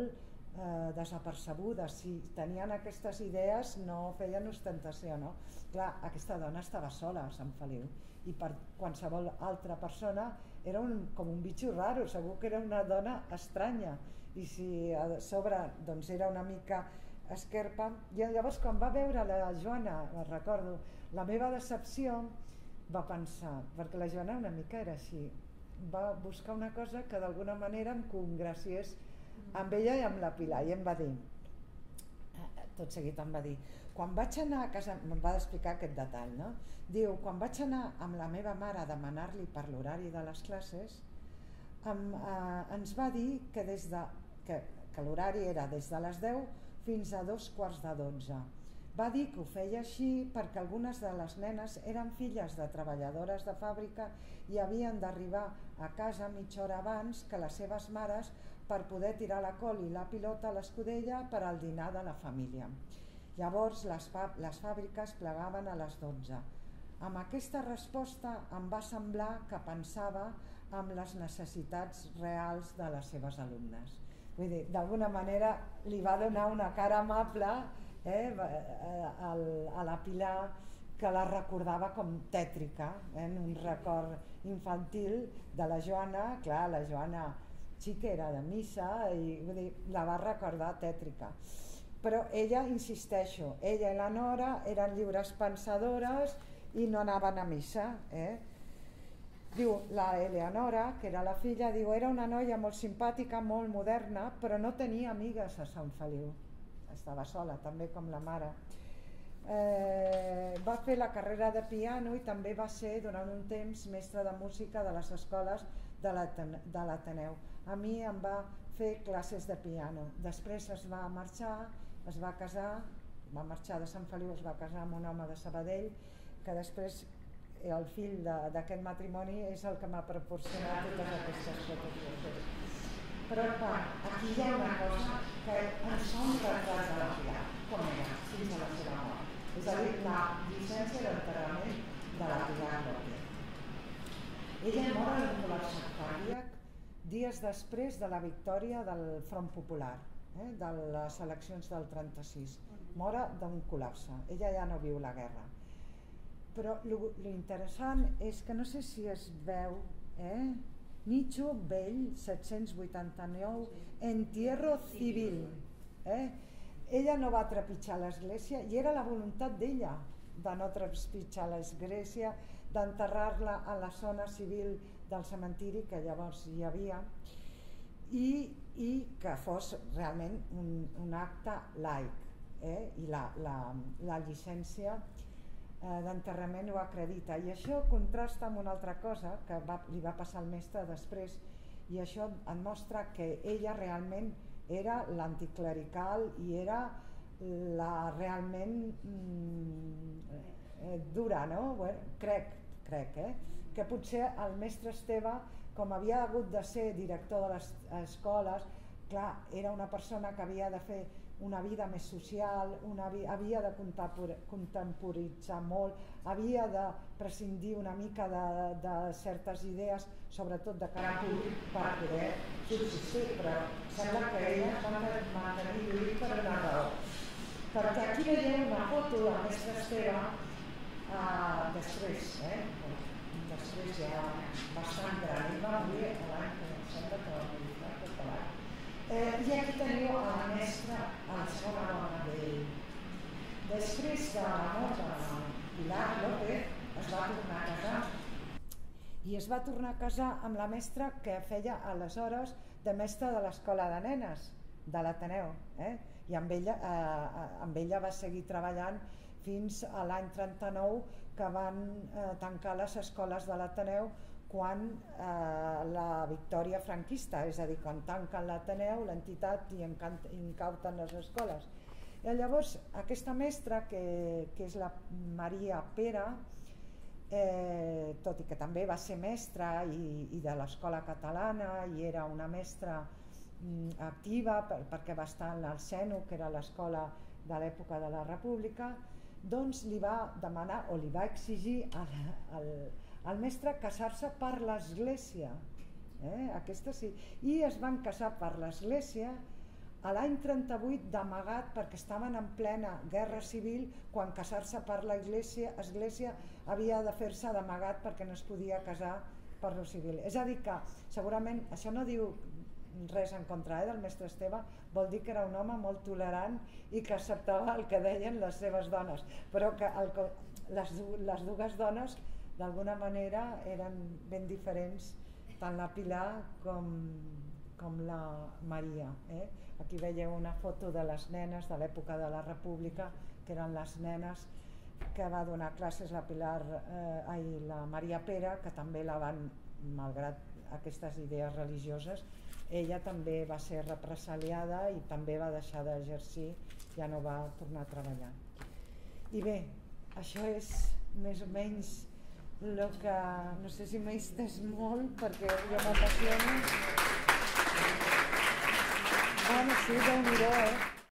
eh, desapercebudes. Si tenien aquestes idees no feien ostentació, no? Clar, aquesta dona estava sola a Sant Feliu i per qualsevol altra persona era un, com un bitxo raro, segur que era una dona estranya, i si a sobre doncs, era una mica esquerpa. I llavors quan va veure la Joana, me'n recordo, la meva decepció, va pensar, perquè la Joana una mica era així, va buscar una cosa que d'alguna manera em congraciés amb ella i amb la Pilar, i em va dir, tot seguit em va dir, quan vaig anar a casa, em va explicar aquest detall, no? Diu, quan vaig anar amb la meva mare a demanar-li per l'horari de les classes, em, eh, ens va dir que, des de, que, que l'horari era des de les deu fins a dos quarts de dotze. Va dir que ho feia així perquè algunes de les nenes eren filles de treballadores de fàbrica i havien d'arribar a casa mitja hora abans que les seves mares per poder tirar la col i la pilota a l'escudella per al dinar de la família. Llavors les, les fàbriques plegaven a les dotze. Amb aquesta resposta em va semblar que pensava en les necessitats reals de les seves alumnes. Vull dir, d'alguna manera li va donar una cara amable eh, a, a la Pilar, que la recordava com tètrica, eh, un record infantil de la Joana. Clar, la Joana xiquera de missa, i vull dir, la va recordar tètrica. Però ella, insisteixo, ella i la Nora eren lliures pensadores i no anaven a missa. Eh? Diu, la Eleonora, que era la filla, diu, era una noia molt simpàtica, molt moderna, però no tenia amigues a Sant Feliu. Estava sola, també com la mare. Eh, va fer la carrera de piano i també va ser durant un temps mestra de música de les escoles de l'Ateneu. A mi em va fer classes de piano. Després es va marxar, es va casar, va marxar de Sant Feliu, es va casar amb un home de Sabadell, que després el fill d'aquest matrimoni és el que m'ha proporcionat totes aquestes fotografies. Però clar, aquí hi ha una cosa que ens fa un retrat de la Pilar, com era, fins a la seva mort. És a dir, la llicència d'enterrament de la Pilar López. Ella mor en un col·lapse cardíac dies després de la victòria del Front Popular, eh, de les eleccions del trenta-sis. Mora d'un col·lapse, ella ja no viu la guerra. Però l'interessant és que no sé si es veu, eh? Nicho Vell, set-cents vuitanta-nou, entierro civil. Eh? Ella no va trepitjar l'església i era la voluntat d'ella de no trepitjar l'església, d'enterrar-la a la zona civil del cementiri que llavors hi havia, i, i que fos realment un, un acte laic. Eh? I la, la, la llicència d'enterrament ho acredita, i això contrasta amb una altra cosa que va, li va passar al mestre després, i això et mostra que ella realment era l'anticlerical i era la realment mm, eh, dura, no? Bueno, crec, crec eh? que potser el mestre Esteve, com havia hagut de ser director de les escoles, clar, era una persona que havia de fer una vida més social, una vi... havia de contemporitzar molt, havia de prescindir una mica de, de certes idees, sobretot de cara públic, per poder subsistir, però sembla que ella va mantenir lluit per una raó. Perquè aquí veiem una foto del mestre Esteve uh, després, eh? després ja bastant gran, ell va morir l'any que em sembla que va morir tot l'any. Eh, I aquí teniu a la mestra, a la segona dona d'ell. Després de la mort de Pilar López es va tornar a casar, i es va tornar a casar amb la mestra que feia aleshores de mestra de l'escola de nenes de l'Ateneu, eh? I amb ella, eh, amb ella va seguir treballant fins a l'any trenta-nou, que van eh, tancar les escoles de l'Ateneu quan eh, la victòria franquista, és a dir, quan tanquen l'Ateneu, l'entitat, i incauten les escoles. I llavors aquesta mestra, que, que és la Maria Pera, eh, tot i que també va ser mestra i, i de l'escola catalana, i era una mestra mm, activa per, perquè va estar en el Seno, que era l'escola de l'època de la República, doncs li va demanar o li va exigir al, al, al mestre casar-se per l'església, eh? Aquesta sí, i es van casar per l'església a l'any trenta-vuit d'amagat perquè estaven en plena guerra civil, quan casar-se per l'església església havia de fer-se d'amagat perquè no es podia casar per lo civil. És a dir que segurament això no diu res en contra eh, del mestre Esteve, vol dir que era un home molt tolerant i que acceptava el que deien les seves dones, però que el, les, les dues dones d'alguna manera eren ben diferents, tant la Pilar com, com la Maria. Eh? Aquí veieu una foto de les nenes de l'època de la República, que eren les nenes que va donar classes la Pilar, eh, ai, la Maria Pera, que també la van, malgrat aquestes idees religioses, ella també va ser represaliada i també va deixar d'exercir, ja no va tornar a treballar. I bé, això és més o menys el que... no sé si m'he estès molt perquè jo m'apassiono. Bueno, sí, Déu-n'hi-do, eh?